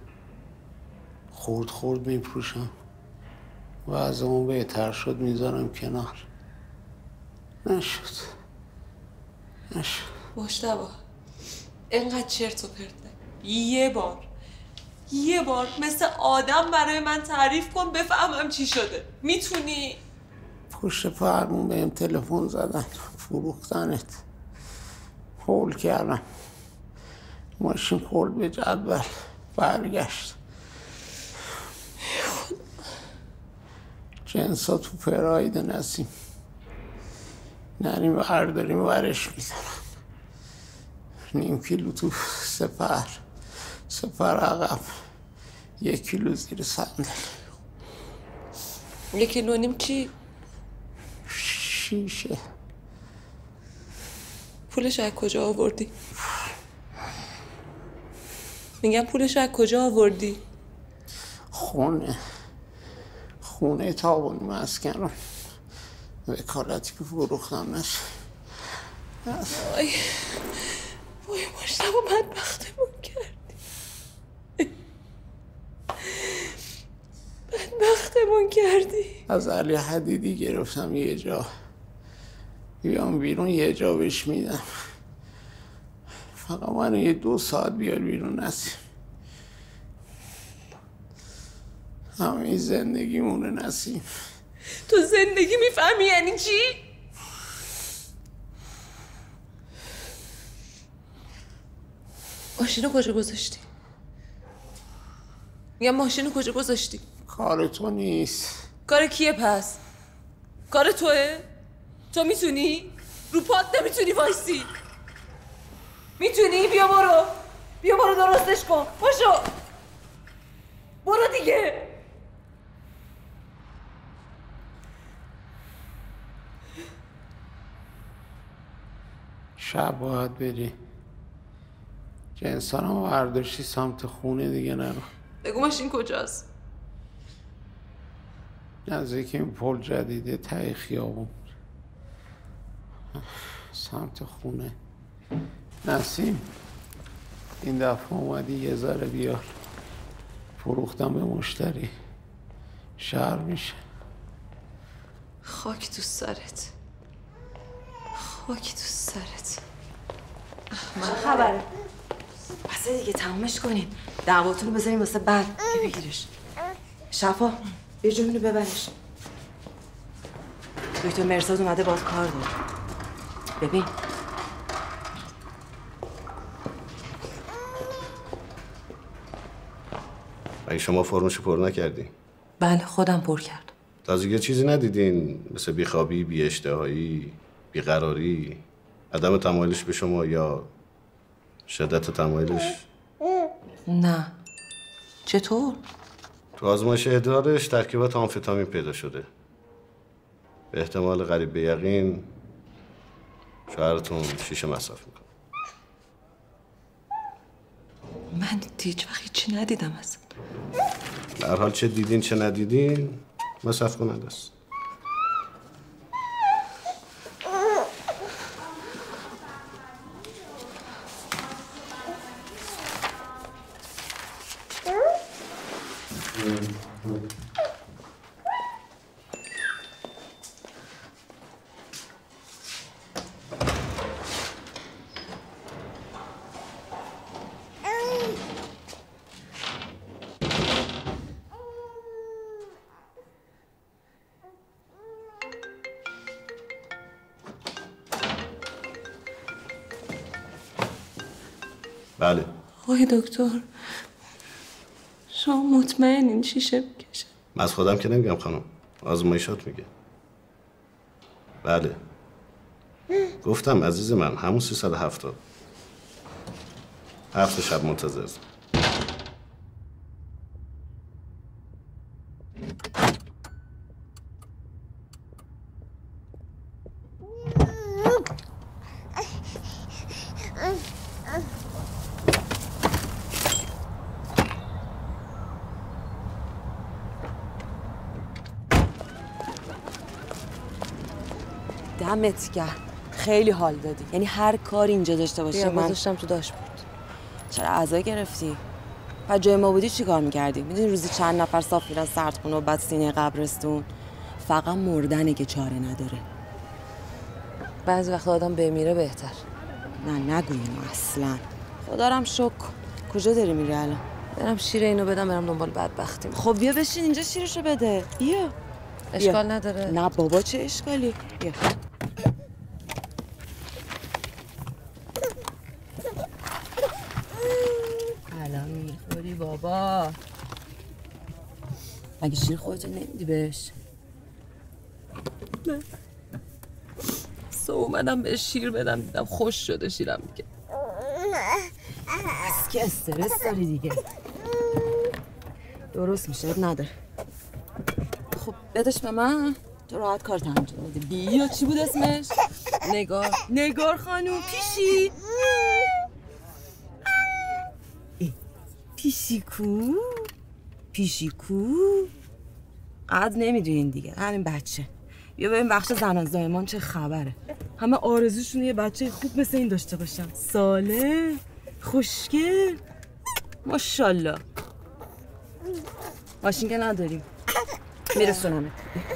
خورد میپروشم و از اون بهتر شد میذارم کنار. نشد مشتبه اینقدر چرت و پرت یه بار مثل آدم برای من تعریف کن بفهمم چی شده. میتونی؟ پشت فرمون بهم تلفن زدن فروختنت. هول کردم ماشین خورد به جدول برگشت. جنسا تو پراید نسیم. نریم برداریم ورش میزنم. 0.5 کیلو تو سپر عقب، 1 کیلو زیر صندلی. 1.5 کیلو چی؟ شیشه. پولش از کجا آوردی؟ میگم پولش از کجا آوردی؟ خونه تابونی مسکن رو وکالتی که فروختم نشه. وای مشتبه بدبختمون کردی. بدبختمون کردی. از علی حدیدی گرفتم یه جا بیام بیرون، یه جا بهش میدم. فقط منو یه 2 ساعت بیار بیرون نسیم. همه زندگی مونه نسیم. تو زندگی میفهمی یعنی چی؟ ماشینو کجا گذاشتی؟ میگم ماشینو کجا گذاشتی؟ کار تو نیست. کار کیه پس؟ کار توه؟ تو میتونی؟ رو پات نمیتونی وایسی؟ میتونی؟ بیا برو درستش کن. پاشو برو دیگه. شب باید بری. جنسانم برداشتی سمت خونه دیگه نرو. بگو ماشین کجاست؟ نزدیک این پل جدیده ته خیابون، سمت خونه. نسیم این دفعه اومدی یه ذره بیار، فروختم به مشتری. شهر میشه. خاک تو سرت. چه خبره؟ بس دیگه تمامش کنین. دعواتونو بذارین واسه بعد. بیا بگیرش. شفا بیا جونو ببرش. دکتر مرزاد اومده باز کار داره. ببین اگه شما فرمشو پر نکردی؟ بله خودم پر کردم. تازگی چیزی ندیدین؟ مثل بیخوابی، بی اشتهایی، بیقراری، عدم تمایلش به شما یا شدت تمایلش؟ نه. چطور؟ تو آزمایش ادرارش ترکیبات آمفتامین پیدا شده. به احتمال قریب به یقین شوهرتون شیشه مصرف میکنه. من هیچ وقت هیچی ندیدم اصلا. در حال چه دیدین چه ندیدین مصرف کننده است. بله. آقای دکتر شما مطمئنین شیشه بکشه؟ من از خودم که نمیگم خانم، آزمایشات میگه. بله گفتم عزیز من، همون 370. 7 شب منتظر. دمت گرم. خیلی حال دادی. یعنی هر کاری اینجا داشته باشه من گذاشتم تو داشبورد. چرا اعضا گرفتی؟ بعد جای ما بودی چی کار میکردی؟ میدونی روزی چند نفر صاف میرن سردخونه و بعد سینه قبرستون؟ فقط مردنه که چاره نداره. بعضی وقت آدم بمیره بهتر. نه نگو اینو اصلا. خدا رم شکر. کجا داری میری الان؟ برم شیر اینو بدم برم دنبال بدبختیم. خب بیا بشین اینجا شیرشو بده. بیا. اشکال نداره. نه بابا چه اشکالی؟ بیا. الان میخوری بابا. بابا. مگه شیر خودتو نمیدی بهش؟ نه. اومدم بهش شیر بدم دیدم خوش شده شیرم دیگه. بس که استرس داری دیگه. درست میشه نداره. خب بدش به من. تو راحت کارت انجام بده. بیا چی بود اسمش؟ نگار خانوم. پیشی پیشی کو قد نمیدونین دیگه. همین بچه. بیا ببین بخش زنان زایمان چه خبره. همه آرزوشون یه بچه خوب مثل این داشته باشن. ساله خوشگل ماشاءالله. ماشین که نداریم میرسونمت.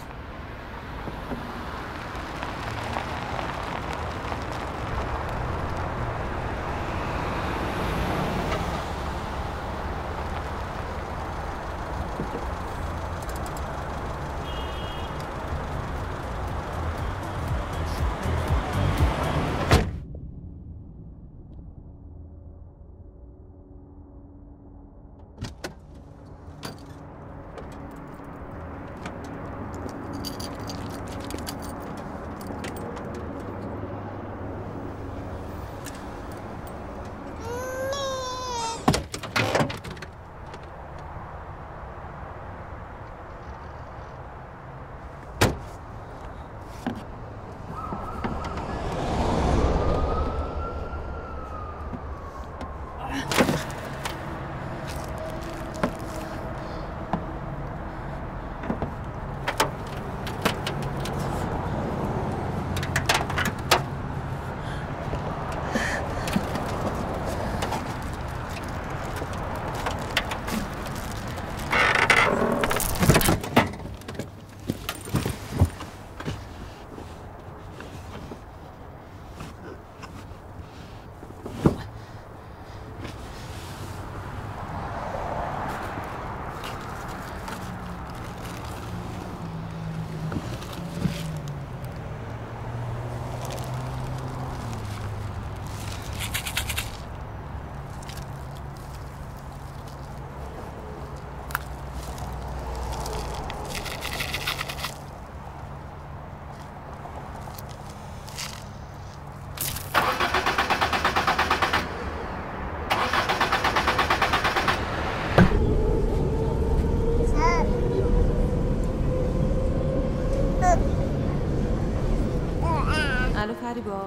فریبا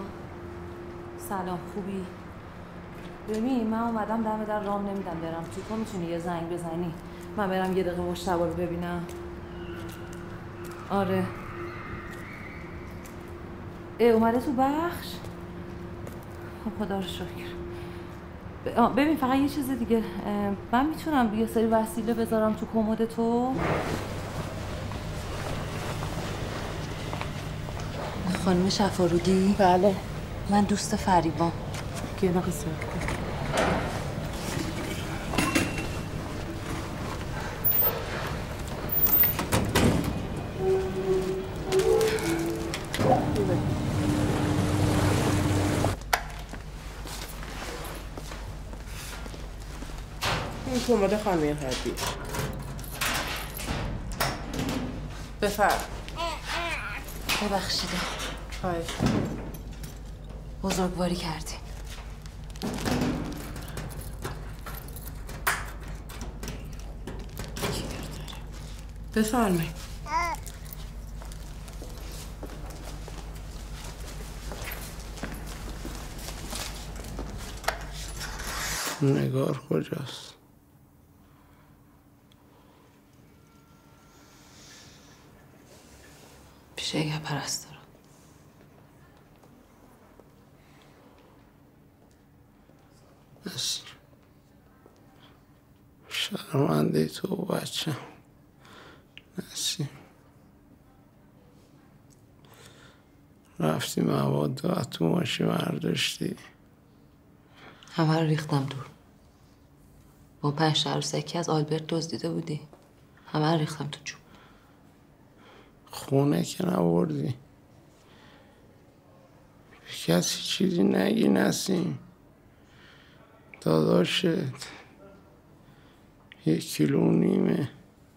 سلام خوبی؟ ببین من اومدم دم در رام نمیدم برم تو میتونی یه زنگ بزنی من برم یه دقیقه مشتبه رو ببینم. آره اومده تو بخش. خدا رو شکر. ببین فقط یه چیز دیگه من میتونم یه سری وسیله بذارم تو کمد تو؟ خانم شفارودی؟ بله من دوست فریبام. که نقصه این کمد خانمی هردی بفرم. ببخشیده خواهش بزرگواری کردین. بفرمایید. نگار کجاست؟ پیش یه پرستارا. نسیم شرمنده تو بچم. نسیم رفتی مواد و تو ماشین برداشتی همه رو ریختم دور. با 5 عروسکی از آلبرت دزدیده بودی. همه رو ریختم تو جوب. خونه که نبردی. کسی چیزی نگی نسیم. داداشت 1.5 کیلو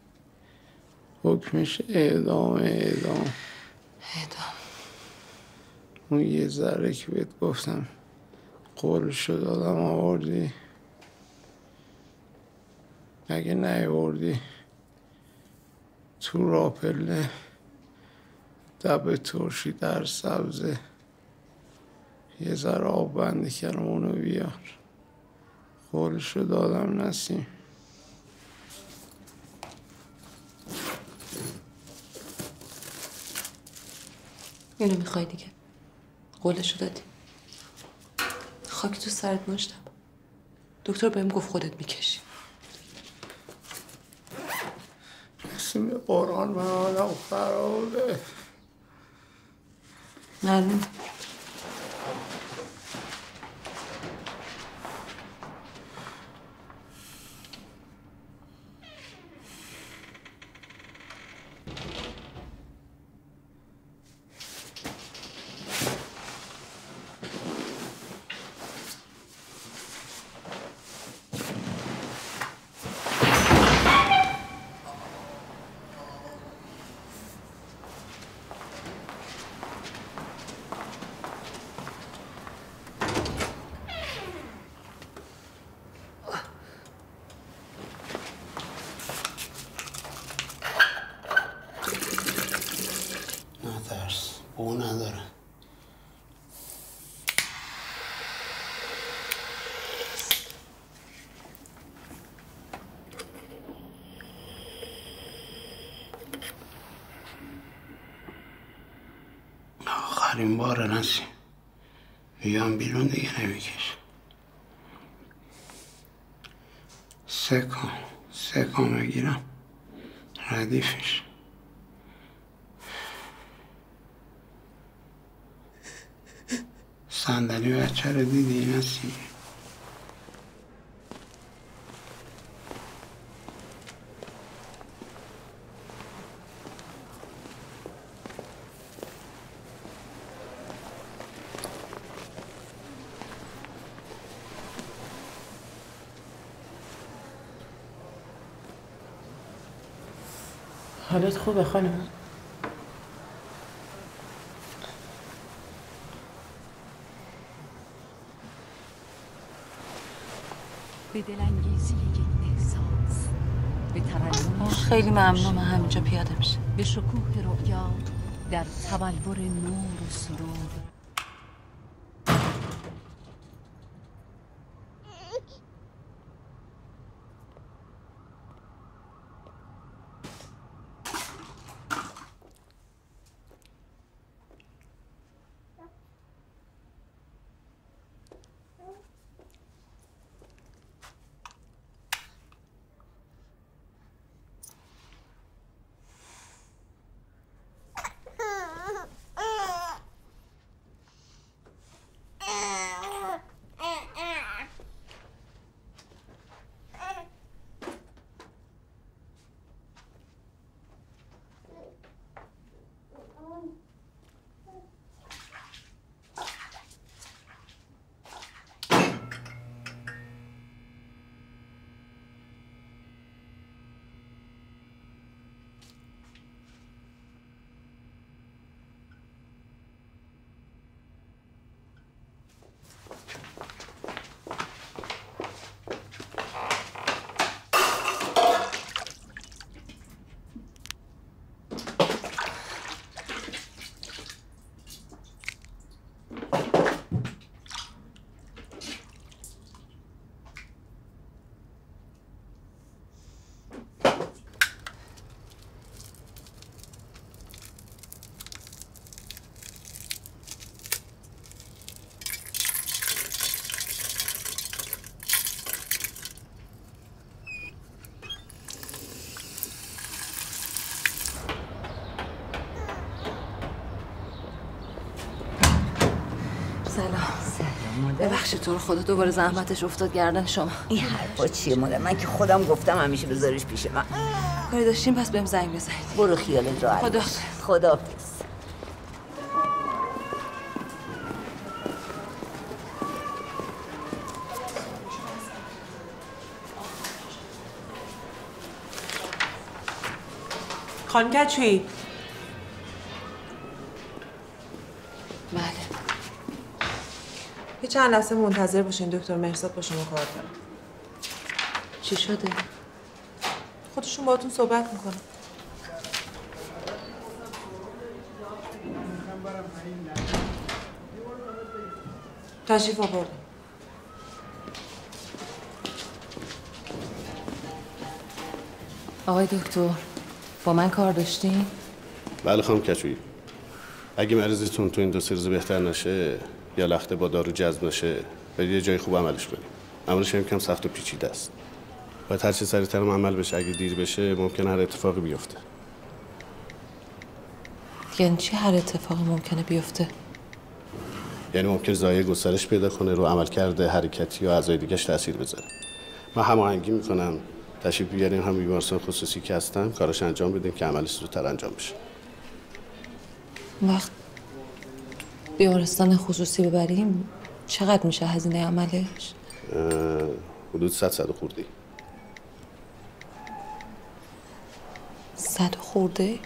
حکمش اعدام. اون یه ذره که بهت گفتم قولشو دادم آوردی؟ اگه نیاوردی تو راپله دب ترشی در سبزه یه ذره آب بندی کردم اونو بیار. قولشو دادم نسیم. اینو میخوای دیگه؟ قولشو دادی. خاک تو سرت مشتم. دکتر بهم گفت خودت میکشی. نسیم قرآن من آدم خرابه. معلوم. بو نداره. آخرین باره نسیم. بیام بیرون دیگه نمیکش. سه کام بگیرم ردیفش. صندلی بچه رو دیدی نسیم؟ حالت خوبه خانم؟ به دلانگیزی یک احساس، به ترنم خیلی ممنونم همینجا پیاده میشه. به شکوه رؤیا در تبلور نور و سرور. سلام مادر. ببخشید تو رو خدا دوباره زحمتش افتاد گردن شما. این حرفا چیه مادر؟ من که خودم گفتم همیشه بذارش پیش من. کاری داشتیم پس بهم زنگ بزنید. برو خیالت راحت. خداحافظ. خانم کچویی. بله. یه چند لحظه منتظر باشین، دکتر مهرزاد با شما کار داره. چی شده؟ خودشون باهاتون صحبت میکنن. تشریف آوردم. آقای دکتر با من کار داشتین؟ بله خانم کچویی. اگه مریضتون تو این 2-3 روز بهتر نشه یا لخته با دارو جذب نشه برید یه جای خوب عملش کنیم. عملش هم کم سخت و پیچیده است. باید هر چه سریعتر عمل بشه. اگه دیر بشه ممکنه هر اتفاقی بیفته. یعنی چی هر اتفاقی ممکنه بیفته؟ یعنی ممکنه زایه گسترش پیدا کنه رو عملکرد حرکتی یا اعضای دیگه‌اش تاثیر بذاره. من هماهنگی میکنم تشریف بیارین هم بیمارستان خصوصی که هستم کاراش انجام بدیم که عملش زودتر انجام بشه. وقت بیمارستان خصوصی ببریم چقدر میشه هزینه عملش؟ حدود 100 خورده. 100 خورده؟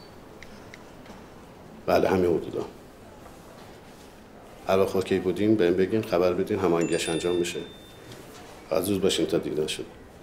بله همین حدودا. هر وقت اوکی بودین بهم بگین، خبر بدین، هماهنگیش انجام میشه. عزیز باشین تا دیر نشد.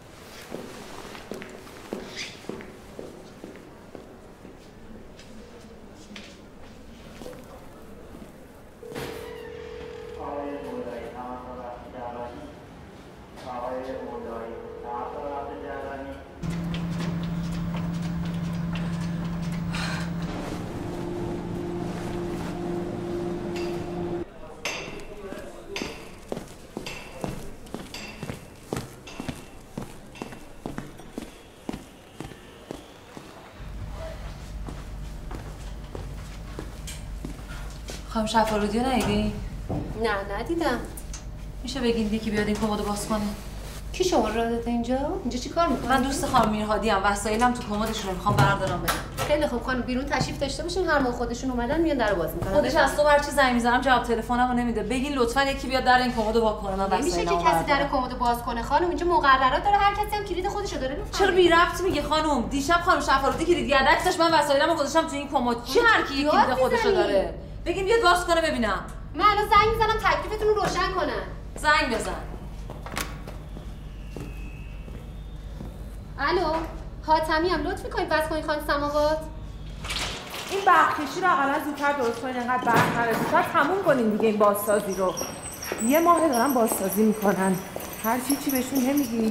خانم شفارودی رو ندیدی؟ نه ندیدم. میشه بگین یکی بیاد این کمدو باز کنه؟ کی شما رو داده اینجا چی کار میکنی؟ من دوست خانم میرهادی ام. وسایلم تو کمدشون میخوام بردارم بدم. خیلی خوب خانم بیرون تشریف داشته باشین، هر موقع خودشون اومدن میان درو باز میکنن. خودش از تو هر چی زنگ میزنم جواب تلفنمو نمیده. بگین لطفا یکی بیاد در این کمدو وا کنه. من وسایلمو میشه که کسی در کمدو باز کنه خانم؟ اینجا مقررات داره، هر کسی هم کلید خودشو داره. چرا بی ربط میگه خانم؟ دیشب خانم شفارودی کلید یدک داشت، من وسایلمو گذاشتم تو این کمد. چی هر کی کلید خودشو داره؟ بگین بیاد باز کنه ببینم. من الان زنگ میزنم تکلیفتون رو روشن کنن. زنگ بزن. الو حاتمی هم لطف می‌کنید بس کنید خانم سماوات. این برق‌کشی رو اقلا زودتر درست کنید، انقدر برق نره. زودتر تموم کنین دیگه این بازسازی رو. یه ماه دارن بازسازی میکنن. هر چی بهشون نمیگی؟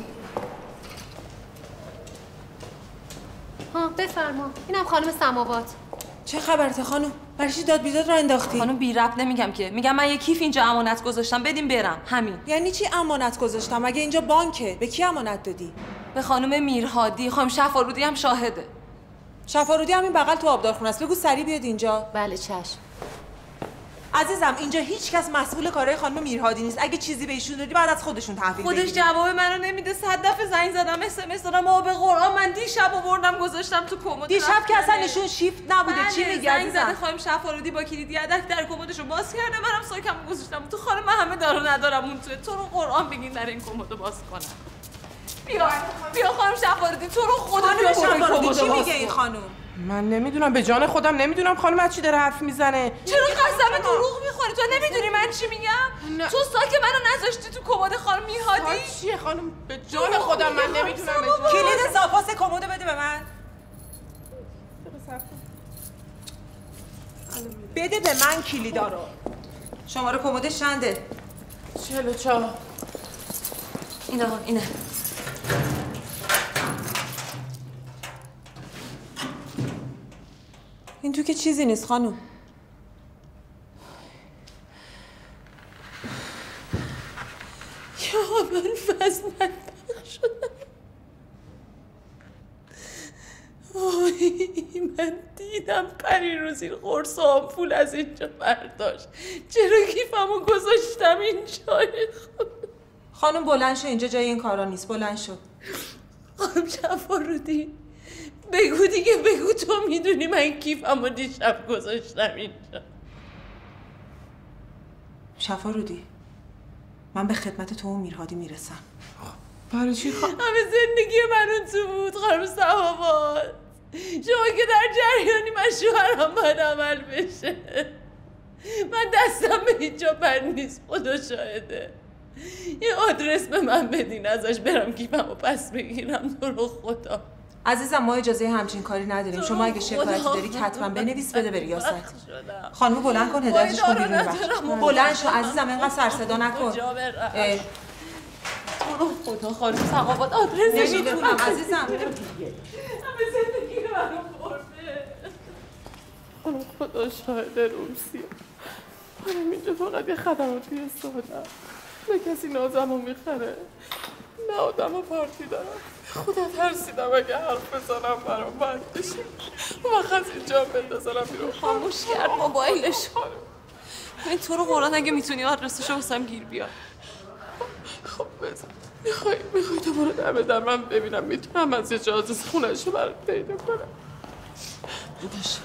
ها بفرما. اینم خانم سماوات. چه خبرته خانم؟ برای چی داد بیداد را انداختی؟ خانم بی ربط نمیگم که، میگم من یه کیف اینجا امانت گذاشتم بدیم برم، همین. یعنی چی امانت گذاشتم؟ مگه اینجا بانکه؟ به کی امانت دادی؟ به خانم میرهادی. خانم شفارودی هم شاهده. شفارودی هم این بغل تو آبدارخونه است. بگو سریع بیاد اینجا. بله چشم. عزیزم اینجا هیچ کس مسئول کارهای خانم میرهادی نیست. اگه چیزی به ایشون دادی بعد از خودشون تحویل خودش بگیری. جواب منو نمیده. 100 دفعه زنگ زدم، اس دادم. آب قرآن من دیشب آوردم گذاشتم تو کمد. دیشب که اصلا ایشون شیفت نبوده. چی میگی زنگ زده خانم شفارودی با کلید یدک در کمدشو باز کرده، منم ساکمو گذاشتم تو. خانم من همه دارو ندارم اون تو رو قرآن بگین در این کمدو باز کنم. بیا خانم شفارودی تو رو خدا شفارودی چی میگه این خانم؟ من نمیدونم، به جان خودم نمیدونم خانم از چی داره حرف میزنه. چرا قسم دروغ میخوری؟ تو نمیدونی من چی میگم؟ تو ساک منو نذاشتی تو کمد خانم میرهادی؟ چیه خانم؟ به جان خودم من نمیدونم. کلید زاپاس کمدو بده به من. بده به من کلیدا رو. شماره کمدش چنده؟ 44. اینه. این تو که چیزی نیست خانم. یا من فزمت شدم. من دیدم پریروز این قرص آمپول از اینجا برداشت. چرا کیفمو گذاشتم اینجا؟ خانم بلند شو، اینجا جای این کارا نیست. بلند شو. خانم شفارودی بگو دیگه، بگو تو میدونی من کیفمو دیشب گذاشتم اینجا. شفارودی من به خدمت تو و میرهادی میرسم. برای چی خانم؟ همه زندگی منو تو بود خانم سماوات. شما که در جریانی من شوهرم باید عمل بشه. من دستم به هیچ جا بند نیست، خدا شاهده. یه آدرس به من بدین ازش برم کیفمو پس بگیرم. تو رو خدا عزیزم ما اجازه همچین کاری نداریم. شما اگه شکایتی داری حتما بنویس بده به ریاست. خانم بلند کن هدایتش کن بیرون بخش. بلند شو عزیزم اینقدر سر صدا نکن. تو رو خدا خانم سخاوت آدرسش نمیدونم عزیزم. همه زندگی رو برام برده. خانم خدا شاهده روسی. خانم اینجا فقط یه خدماتی سادم. به کسی نازمو میخره. نه آدم پارتی دارم. خدا ترسیدم اگه حرف بزنم برام بند بشه. اون وقت از اینجا بندازنم بیرون. خاموش کرد موبایلش. این تو رو قرآن اگه میتونی آدرسشو واسم گیر بیار. خب بزن. میخوای تو برو در من ببینم میتونم از یه جا از خونهشو برات پیدا کنم. باشه.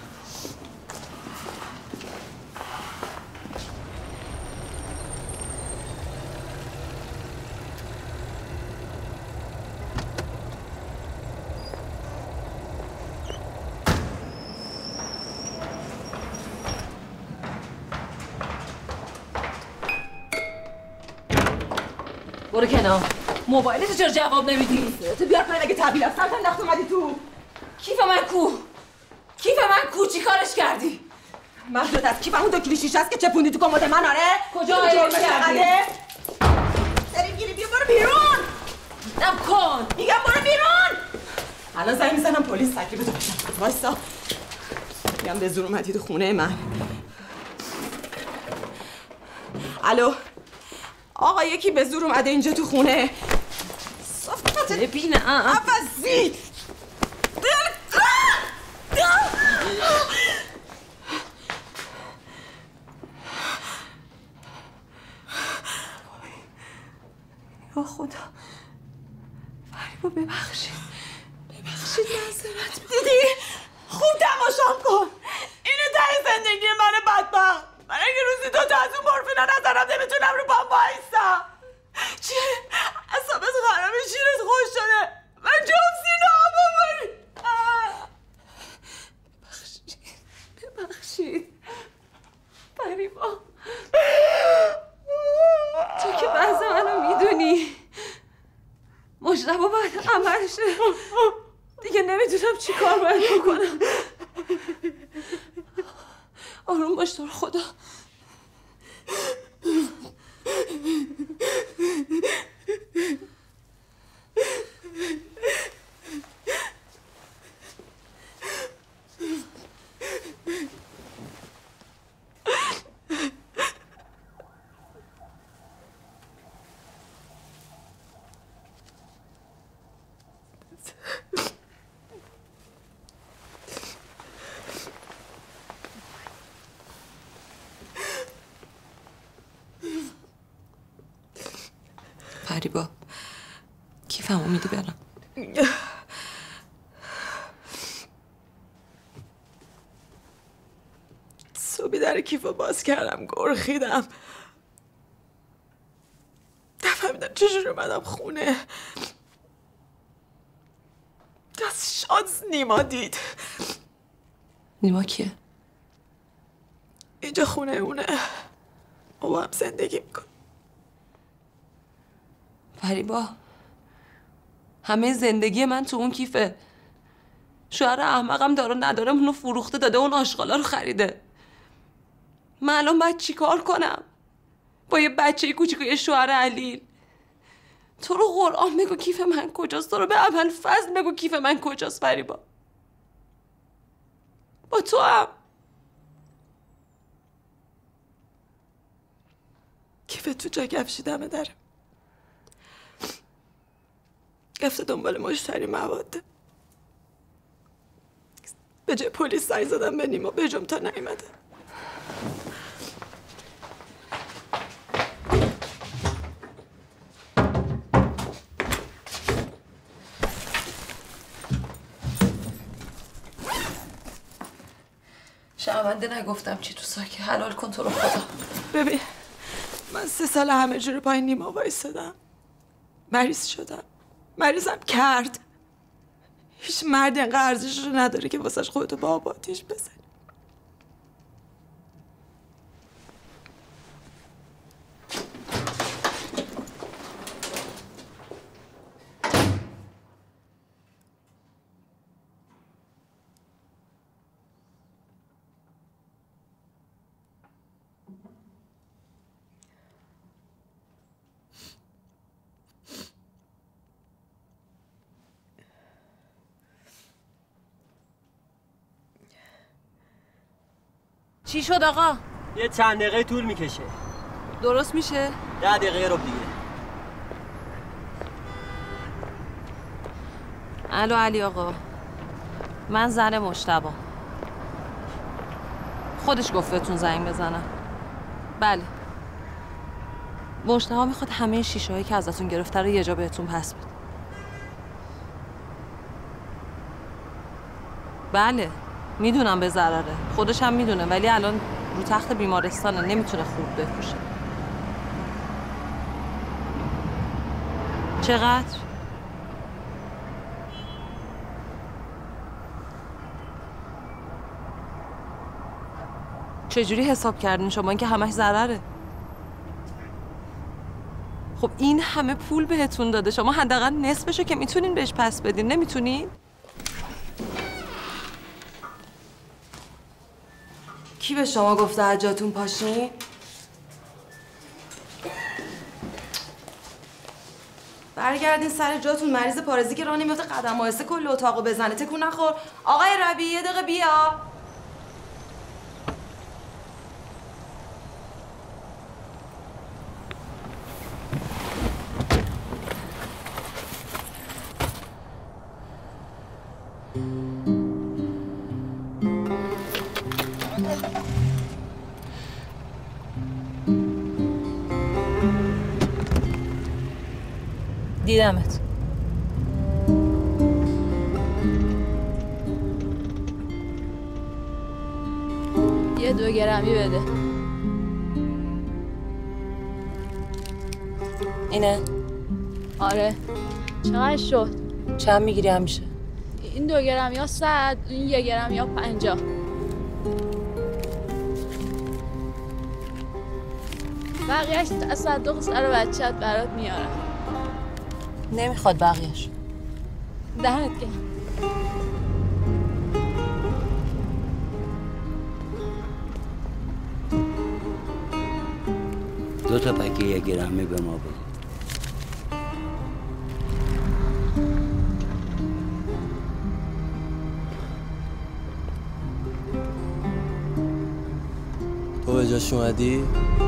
برو کنار. موبایلتو چرا جواب نمیدی؟ تو بیار پایین اگه تحویل هست. سرت انداخت اومدی تو. کیف من کو؟ کیف من کو؟ چی کارش کردی؟ محدود از کیف اون 2 کیلو شیشه است که چپوندی تو کمد من آره؟ کجا جرمش کردی؟ سری گیری بیا برو بیرون. نم کن. میگم برو بیرون. الان زنگ میزنم پلیس تکلیفتو بشم. وایسا. میگم به زور اومدی تو خونه من. الو. آقا یکی به زور اومده اینجا تو خونه. صفت ببینم عوضی یا خدا فریبا ببخشید معذرت دیدی؟ خوب تماشام کن. اینو ته زندگی من بدبخت. من اگه روزی 2 تا از اون مورفینا نزنم نمیتونم رو پام وایسم. چیه؟ اصابت خرابه شیرت خوش شده. من جام سینه باباری. ببخشید فریبا. تو که بحث منو میدونی. مجتبی باید عمل شه. دیگه نمیدونم چی کار باید بکنم. آروم باش تو رو خدا. فریبا کیفمو میدی برم؟ صبحی در کیفو باز کردم گرخیدم. نفهمیدم چجوری اومدم خونه. از شانس نیما دید. نیما کیه؟ اینجا خونه اونه. او هم زندگی میکن. فریبا همه زندگی من تو اون کیفه. شوهر احمقم داره نداره اونو فروخته داده اون آشغالا رو خریده. من الان باید چی کار کنم؟ با یه بچه کوچیک و یه شوهر علیل. تو رو قرآن بگو کیف من کجاست؟ تو رو به اول فضل بگو کیف من کجاست فریبا؟ با تو هم کیف تو جا کفشیدمه داره. رفته دنبال مشتری مواد. به جای پلیس زنگ زدم به نیما بجم تا نیومده. شرمنده نگفتم چی تو ساکه. حلال کن تو رو خدا. ببین من 3 سال همه جور پای نیما وایسادم. مریض شدم. مریضم کرد. هیچ مرد اینقدر ارزشش رو نداره که واسش خودتو با آب آتیش بزنی. چی شد آقا؟ یه چند دقیقه طول میکشه. درست میشه؟ 10 دقیقه رو دیگه. الو علی آقا، من زن مجتبی. خودش گفت بهتون زنگ بزنم. بله. مجتبی میخواد همه شیشه‌هایی که ازتون گرفته رو یه جا بهتون پس بده. بله. میدونم به ضرره، خودش هم میدونه، ولی الان رو تخت بیمارستانه، نمیتونه خوب بپوشه. چقدر؟ چجوری حساب کردین شما؟ این که همش ضرره. خب این همه پول بهتون داده، شما حداقل نصفشو که میتونین بهش پس بدین، نمیتونین؟ کی به شما گفته از جاتون پاشین؟ برگردین سر جاتون. مریض پارزی که راه نمیفته قدم آهسته کل اتاقو بزنه. تکون نخور. آقای ربیعی یه دقیقه بیا. دیدمت. یه 2 گرمی بده. اینه؟ آره. چقدر شد؟ چند میگیری همیشه؟ این 2 گرمی ها 100، این 1 گرمی ها 50. بقیهش تصدق سر بچه‌ت برات میارم. نمیخواد بقیهش. دهنت گرم. دو تا پکه 1 گرمی به ما بده. تو به جاش اومدی؟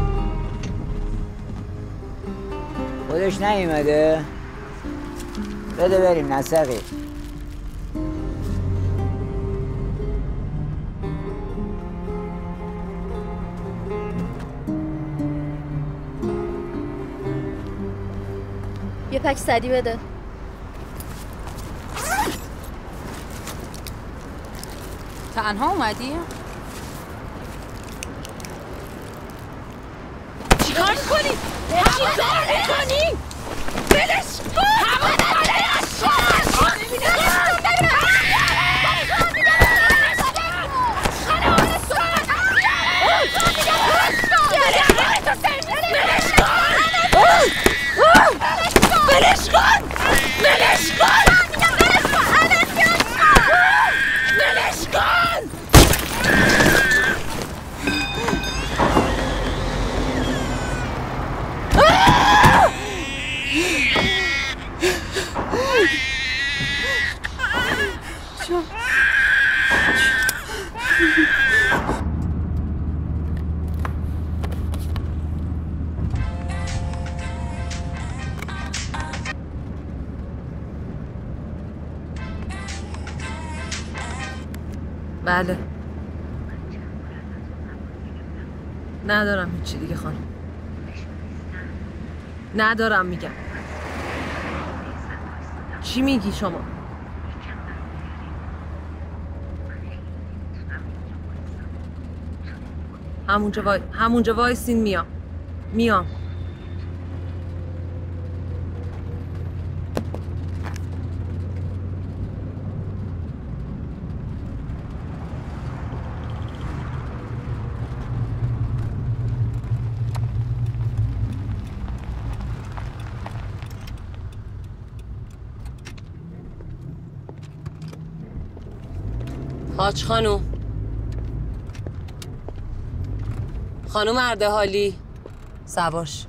خودش نیومده؟ بده بریم نسقی. یه پک سدی بده. تنها اومدی؟ چیکار میکنی؟ چیکار میکنی؟ بلش کن! همه بلش کن! بلش کن! بلش کن! بلش کن! بله. ندارم هیچی دیگه خانم. ندارم میگم. چی میگی شما؟ همونجا وایسین میام. حاج خانوم، خانوم اردهالی، سواش.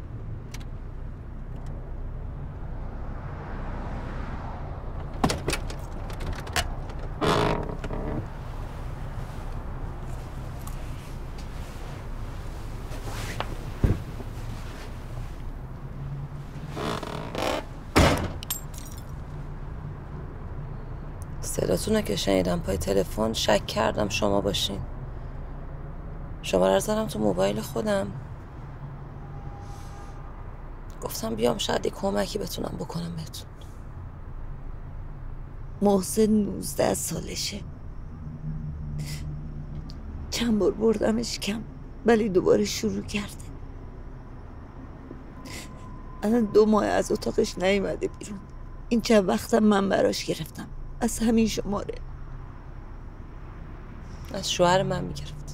صداتونو که شنیدم پای تلفن شک کردم شما باشین. شماره رو زدم تو موبایل خودم، گفتم بیام شاید یه کمکی بتونم بکنم بهتون. محسن 19 سالشه. چند بار بردمش کم ولی دوباره شروع کرده. الان 2 ماه از اتاقش نیومده بیرون. این چند وقتم من براش گرفتم از همین شماره. از شوهر من میگرفت.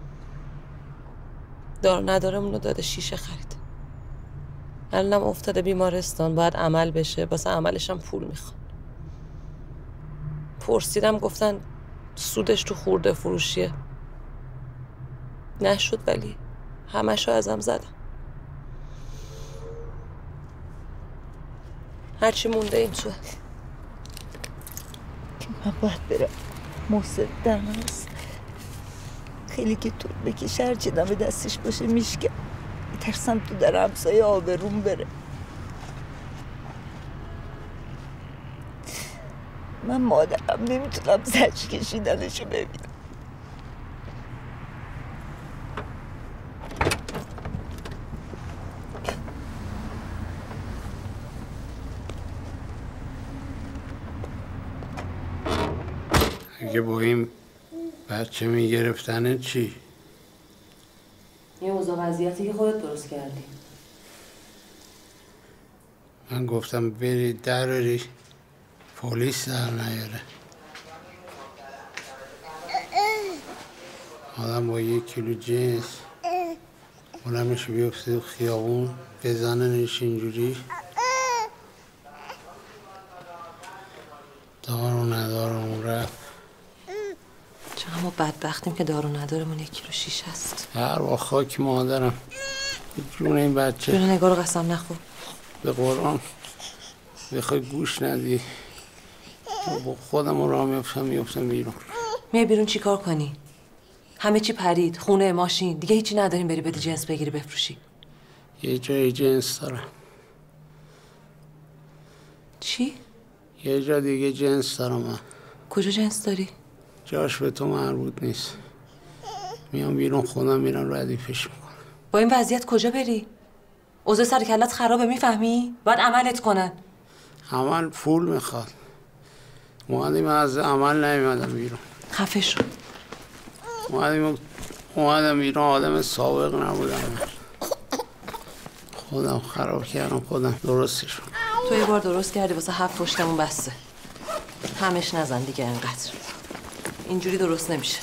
دار ندارمونو داده شیشه خرید. الانم افتاده بیمارستان، باید عمل بشه، واسه عملش هم پول میخوان. پرسیدم گفتن سودش تو خورده فروشیه. نشد ولی همشو ازم زدم. هرچی مونده این توه. من باید برم. محسن در هست. خیلی که طول بکشه هرچی دم دستش باشه میشکم. میترسم تو در همسایه آبروم بره. من مادرم نمیتونم زجر کشیدنشو ببینم. اگه با این بچه میگرفتنه چی؟ یه اوضاع وضعیتی که خودت درست کردی. من گفتم بری دراری پلیس در نیاره. آدم با 1 کیلو جنس بلندش بیفته خیابون بزننش اینجوری. دارو ندارمون رفت. چقدر ما بدبختیم که دارو ندارمون 1 کیلو شیشه است. هر با خاک مادرم جون این بچه. جون نگاه رو قسم نخور. به قرآن بخوای گوش ندی با خودم رو میفتم بیرون. میای بیرون چی کار کنی؟ همه چی پرید، خونه، ماشین، دیگه هیچی نداریم بری بدی جنس بگیری بفروشی. یه جای جنس دارم. چی؟ یه جا دیگه جنس دارم من. کجا جنس داری؟ جاش به تو مربوط نیست. میام بیرون خودم میرم ردیفش میکنم. با این وضعیت کجا بری؟ اوضاع سر کلت خرابه میفهمی؟ باید عملت کنن. عمل پول میخواد. اومدیم از عمل نیومدم بیرون. خفه شو. اومدم بیرون آدم سابق نبودم. خودم خراب کردم خودم درستش کنم. تو یه بار درست کردی واسه 7 پشتمون بسته. همش نزن دیگه انقدر. اینجوری درست نمیشه.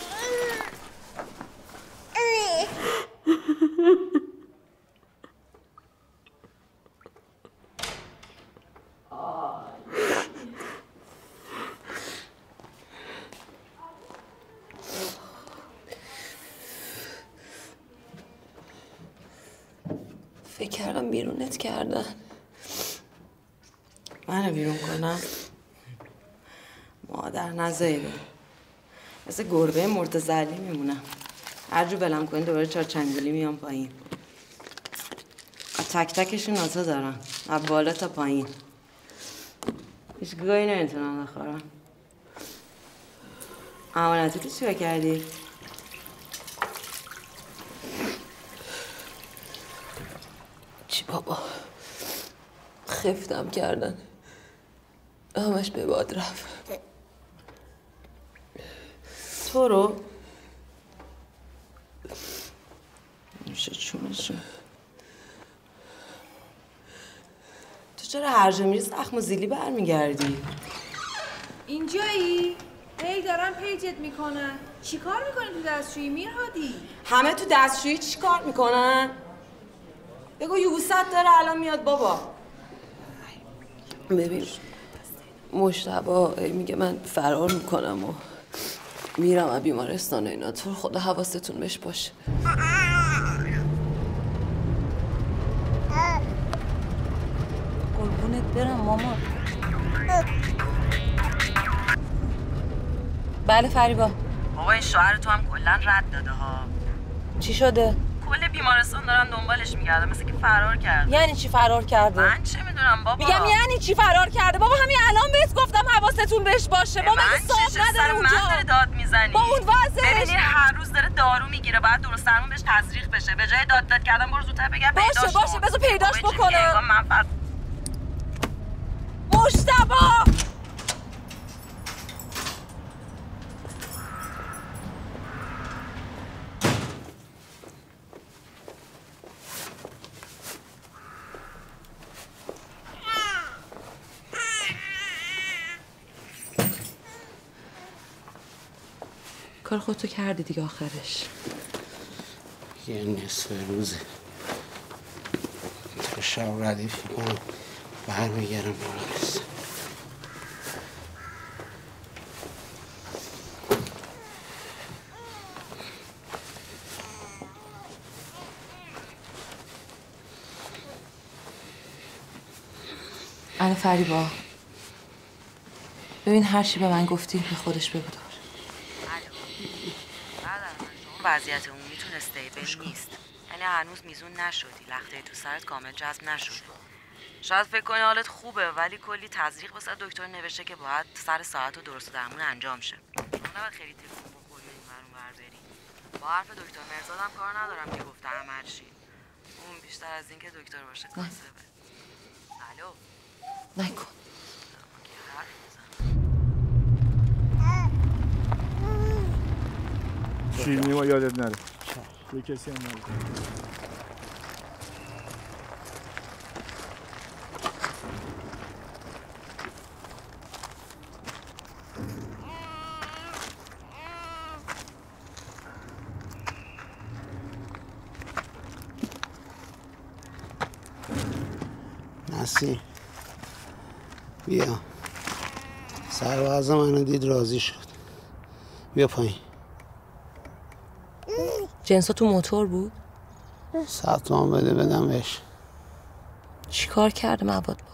فکر کردم بیرونت کردن. منو بیرون کنم؟ مادر نزایده. مثل گربه مرتزلی میمونم. هر جو بلم کنی دوباره 4 چنگولی میام پایین. تک تکشون آتا دارم. از بالا تا پایین. هیچ گاهی نمیتونم بخورم. امانتی تو چیکار کردی؟ چی بابا؟ خفتم کردن. همش به باد رفت. تو رو؟ میشه چونشون. تو چرا هر جا میری زخم و زیلی برمیگردی؟ اینجایی؟ هی دارن پیجت میکنن. چی کار میکنی تو دستشویی میرهادی؟ همه تو دستشویی چی کار میکنن؟ بگو یوبوست داره الان میاد بابا. ببین مجتبی میگه من فرار میکنم و میرم از بیمارستان اینا، تو خدا حواستون بهش باشه. قربونت برم مامان. بله فریبا. بابا این شوهر تو هم کلا رد داده ها. چی شده؟ کل بیمارستان دارن دنبالش میگردن، مثل که فرار کرده. یعنی چی فرار کرده؟ من چه میدونم بابا. میگم یعنی چی فرار کرده؟ بابا همین الان بهت گفتم حواستون بهش باشه. بابا مگه صاحب نداره اونجا؟ من داره داد میزنی. با اون وضعش ببینی هر روز داره دارو میگیره، بعد درست درمون بهش تزریق بشه. به جای داد کردن برو زودتر بگم پیداش کن. باشه بذار پیداش بکنم. من مجتبی کار خودتو کردی دیگه آخرش. یه نصف روزه تا شب ردیف کنم برمیگردم مراکز. الو فریبا، ببین هر چی به من گفتی به خودش بگو. وضعیت عمومیتون استیبل نیست، یعنی هنوز میزون نشدی، لخته تو سرت کامل جذب نشده. شاید فکر کنی حالت خوبه ولی کلی تزریق واسه دکتر نوشته که باید سر ساعت و درست درمون انجام شه. نباید خیلی تکون بخوری و این ور بری. با حرف دکتر مرزادم کار ندارم که گفته عمل شی. اون بیشتر از این که دکتر باشه کاسبه. الو نکن. شیرینی ما یادت نره. به کسی هم نره. نسیم بیا. سربازم منو دید راضی شد. بیا پایین. جنسا تو موتور بود؟ 100 تومن بده بدم بهش. چی کار کرده مواد باد؟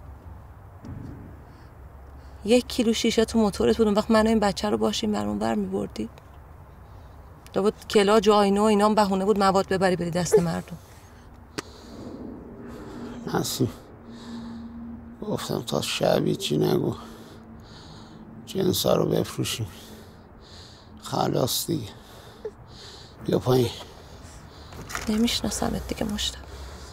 1 کیلو شیشه تو موتورت بود، اون وقت من و این بچه رو باشیم برمون بر میبردید؟ لابد کلاج و آینه و اینا هم بهونه بود مواد ببری بری دست مردم. نسیم گفتم تا شبی چی نگو، جنسا رو بفروشیم خلاص دیگه. بیا پایین. نمیشناسمت دیگه مجتبی.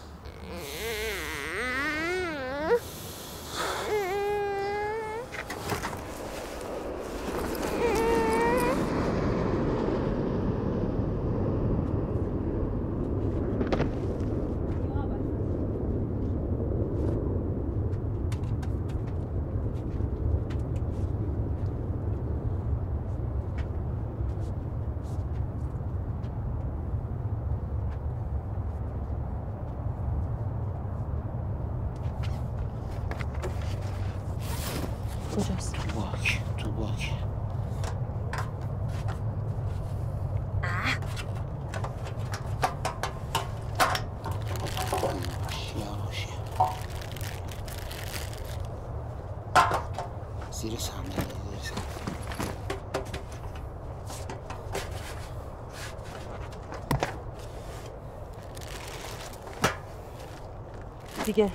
کجاست؟ تو باک. یواش زیر صندلی. دیگه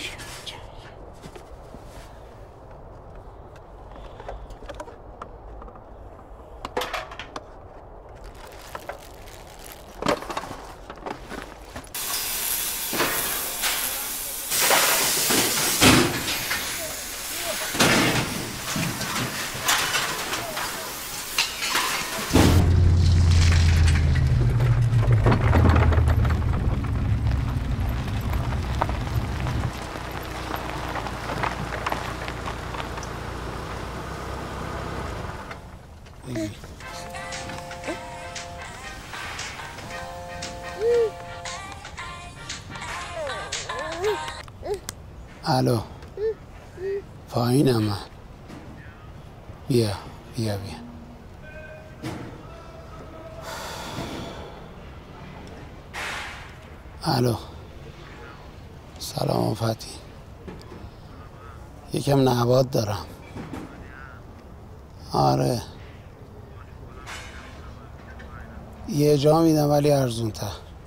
الو پایینم من. بیا بیا بیا الو سلام فتی. یکم نبات دارم. آره یه جا میدم ولی ارزون‌تر.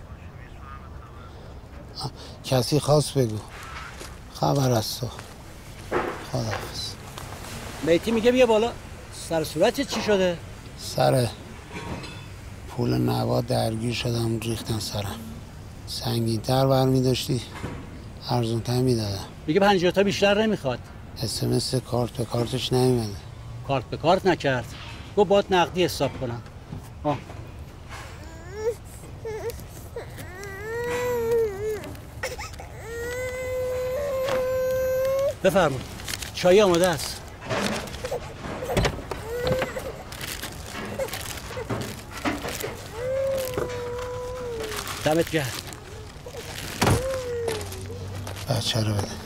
کسی خواست بگو. خبر از تو. خداحافظ. میتی میگه بیا بالا. سر صورتت چی شده؟ سر پول نبات درگیر شدم ریختن سرم. سنگین‌تر برمی داشتی ارزون‌تر میدادم. میگه 50 تا بیشتر نمیخواد. SMS کارت به کارتش نیومده. کارت به کارت نکرد. گفت باید نقدی حساب کنم. بفرما چای آماده است. دمت گرم. بچه رو بده.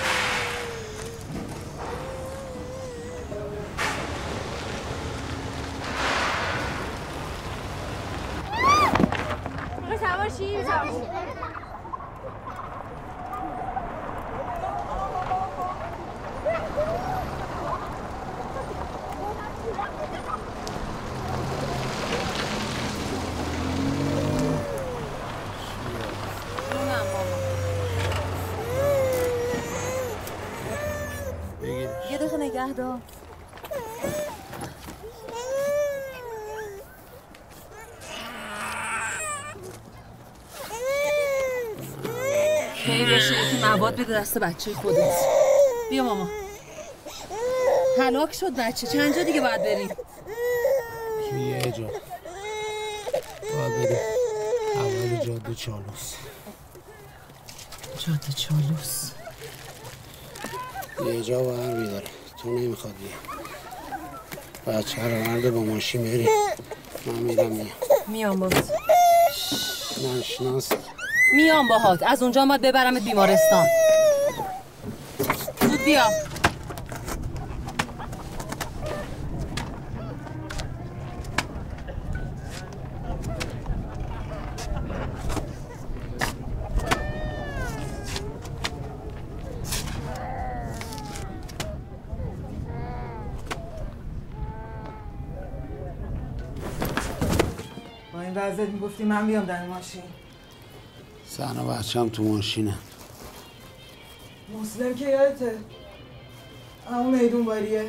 یه دقیقه نگه دار. خیلی باشه یکی مواد بده دست بچه خودت. بیا ماما. هلاک شد بچه. چند جا دیگه باید بریم؟ یه جا باید بریم. اول جاده چالوس. جاده چالوس یه جا باید میداره. تو نمیخواد بیا. بچه رو مرده با ماشین بریم. من میرم میام باهات. نشناسی. میام باهات. از اونجا باید ببرمت بیمارستان. زود بیا. با این وضعیت میگفتی من بیام در ماشین. زن و بچه هم تو ماشینه. مسلم که یادته همون میدون باریه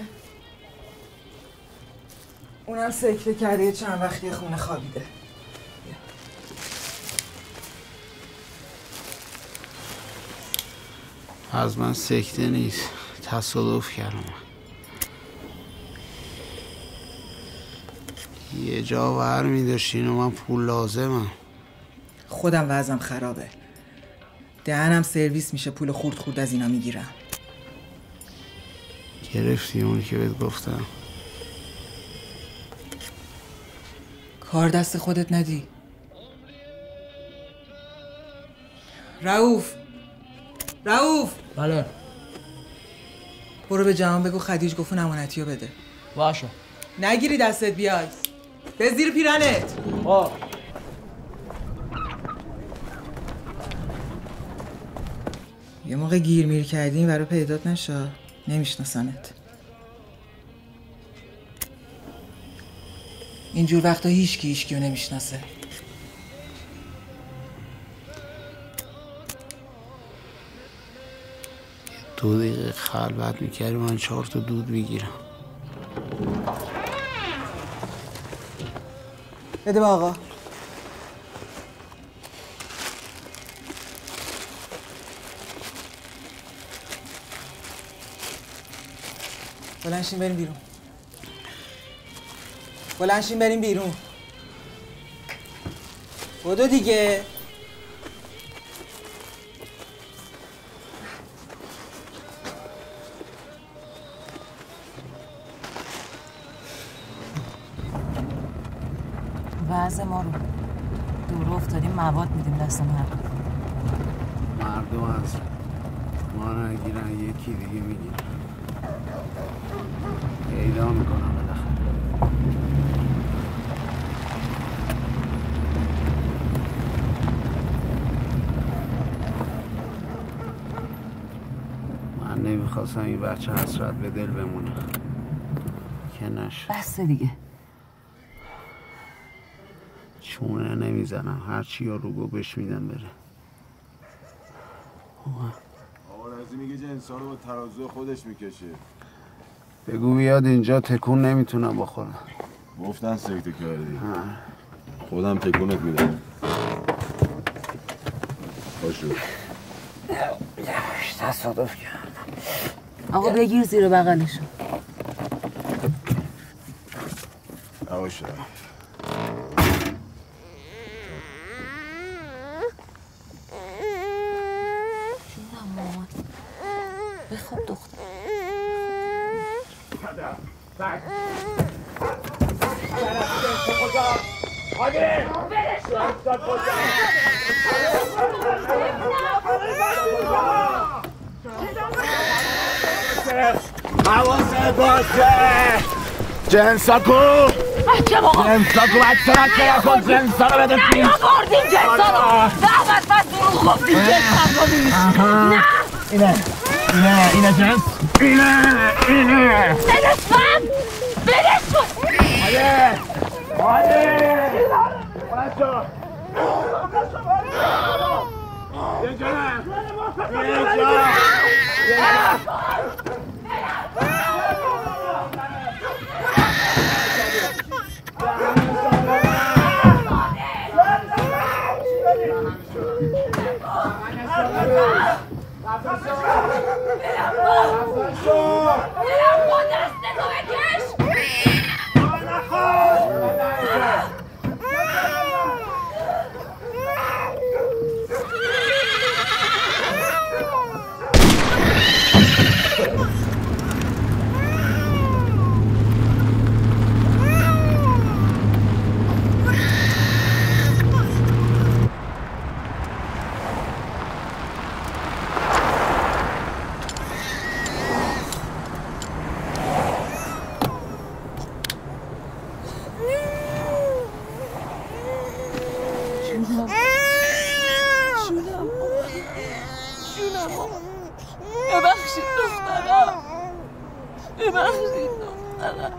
اونم سکته کرده یه چند وقتی خونه خوابیده. از من سکته نیست. تصادف کردم. یه جا ور می داشتین و من پول لازمم. خودم وضعم خرابه. دهنم سرویس میشه پول خورد از اینا میگیرم. گرفتی اونی که بهت گفتم؟ کار دست خودت ندی. رؤوف بله برو به جهان بگو خدیج گفت امانتیو بده. باشه. نگیری دستت بیای. به زیر پیرنت. یه موقع گیر میر کردیم برای پیدات نشا. نمیشناسنت. اینجور وقتا هیچکیو نمیشناسه. 2 دقیقه خلوت میکردی من 4 تا دود میگیرم. بده با آقا. بلنشین بریم بیرون. بلنشین بریم بیرون. بدو دیگه. وضع ما رو دور افتادیم مواد میدیم دست مردم. مردم از ما نگیرن یکی دیگه میگیرن. پیدا میکنم بالاخره. نمیخواستم این بچه حسرت به دل بمونه که نشه. بس دیگه. چونه نمیزنم، هرچی یا رو بهش میدم بره. آقا رازی میگه جنسا رو با ترازو خودش میکشه. بگو بیاد اینجا، تکون نمیتونم بخورم. گفتن سکته کردی. خودم تکونت میدم. باشو. تصادف کردم. آقا بگیر زیر بغلشو. آقاشو. بخواب دختر. حواست باشه جنسا کو جنسا کو اکثر کن جنسا رو بده پیش نیاوردیم جنسا رو زحمت بس درو گفتیم جنسا رو بیش اینه جنس اینه بدش کن بدش کن آیه بلند شو یه جانم یه جان ببخشید دخترم ببخشید دخترم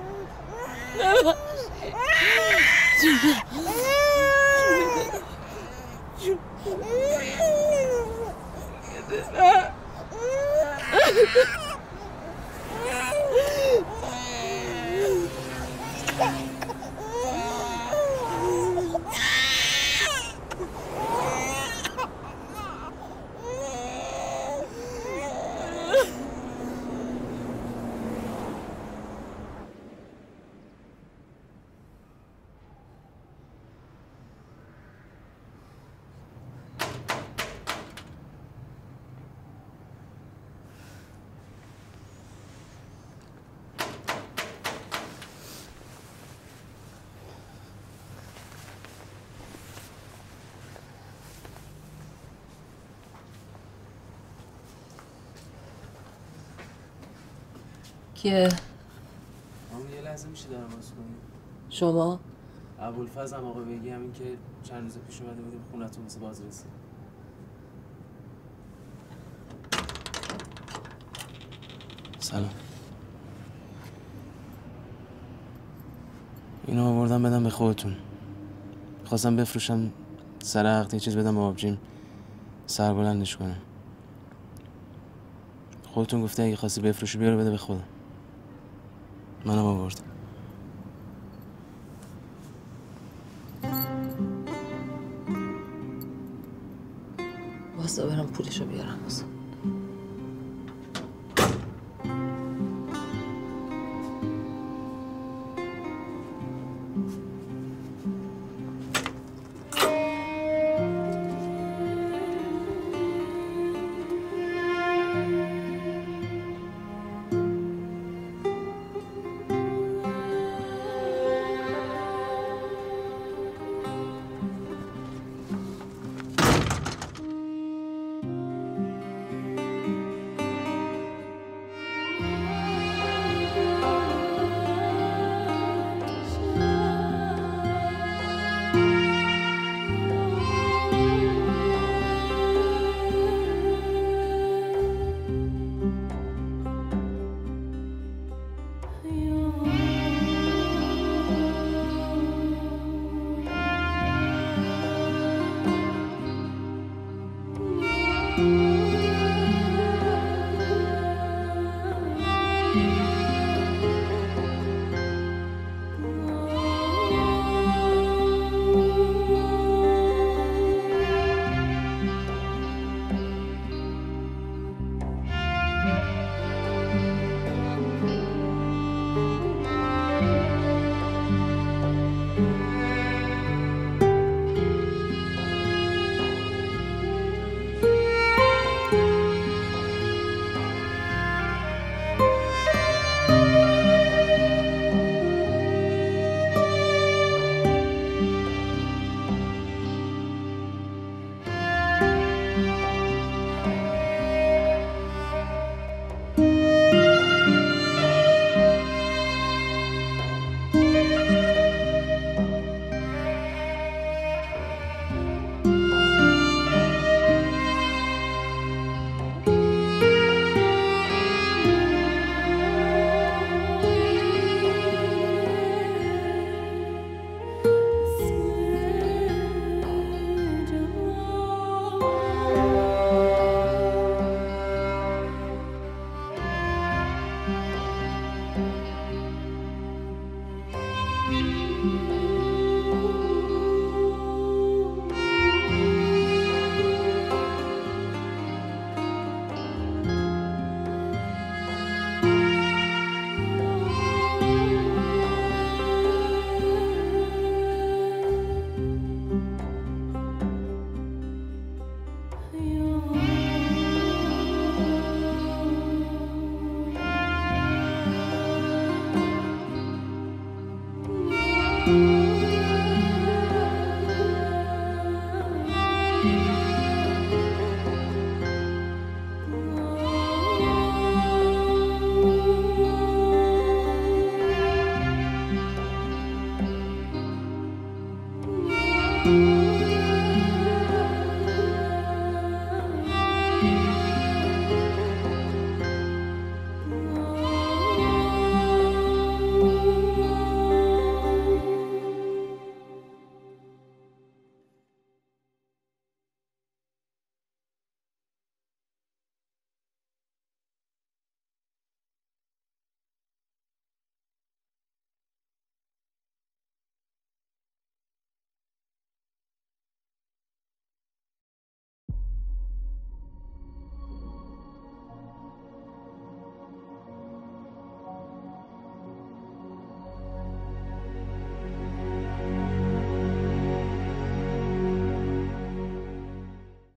کیه؟ یه لحظه میشه دارم باز کنیم؟ شما؟ ابوالفضل هم آقا بگی همین که چند روز پیش اومده بودیم خونتون مثل بازرسی. سلام. اینو آوردم بدم به خودتون. خواستم بفروشم سر عقد یه چیز بدم به آبجیم سربلندش کنم. خودتون گفته اگه خواستی بفروشی بیارو بده به خودم. منم آوردم. واسه برم پولشو بیارم واسه.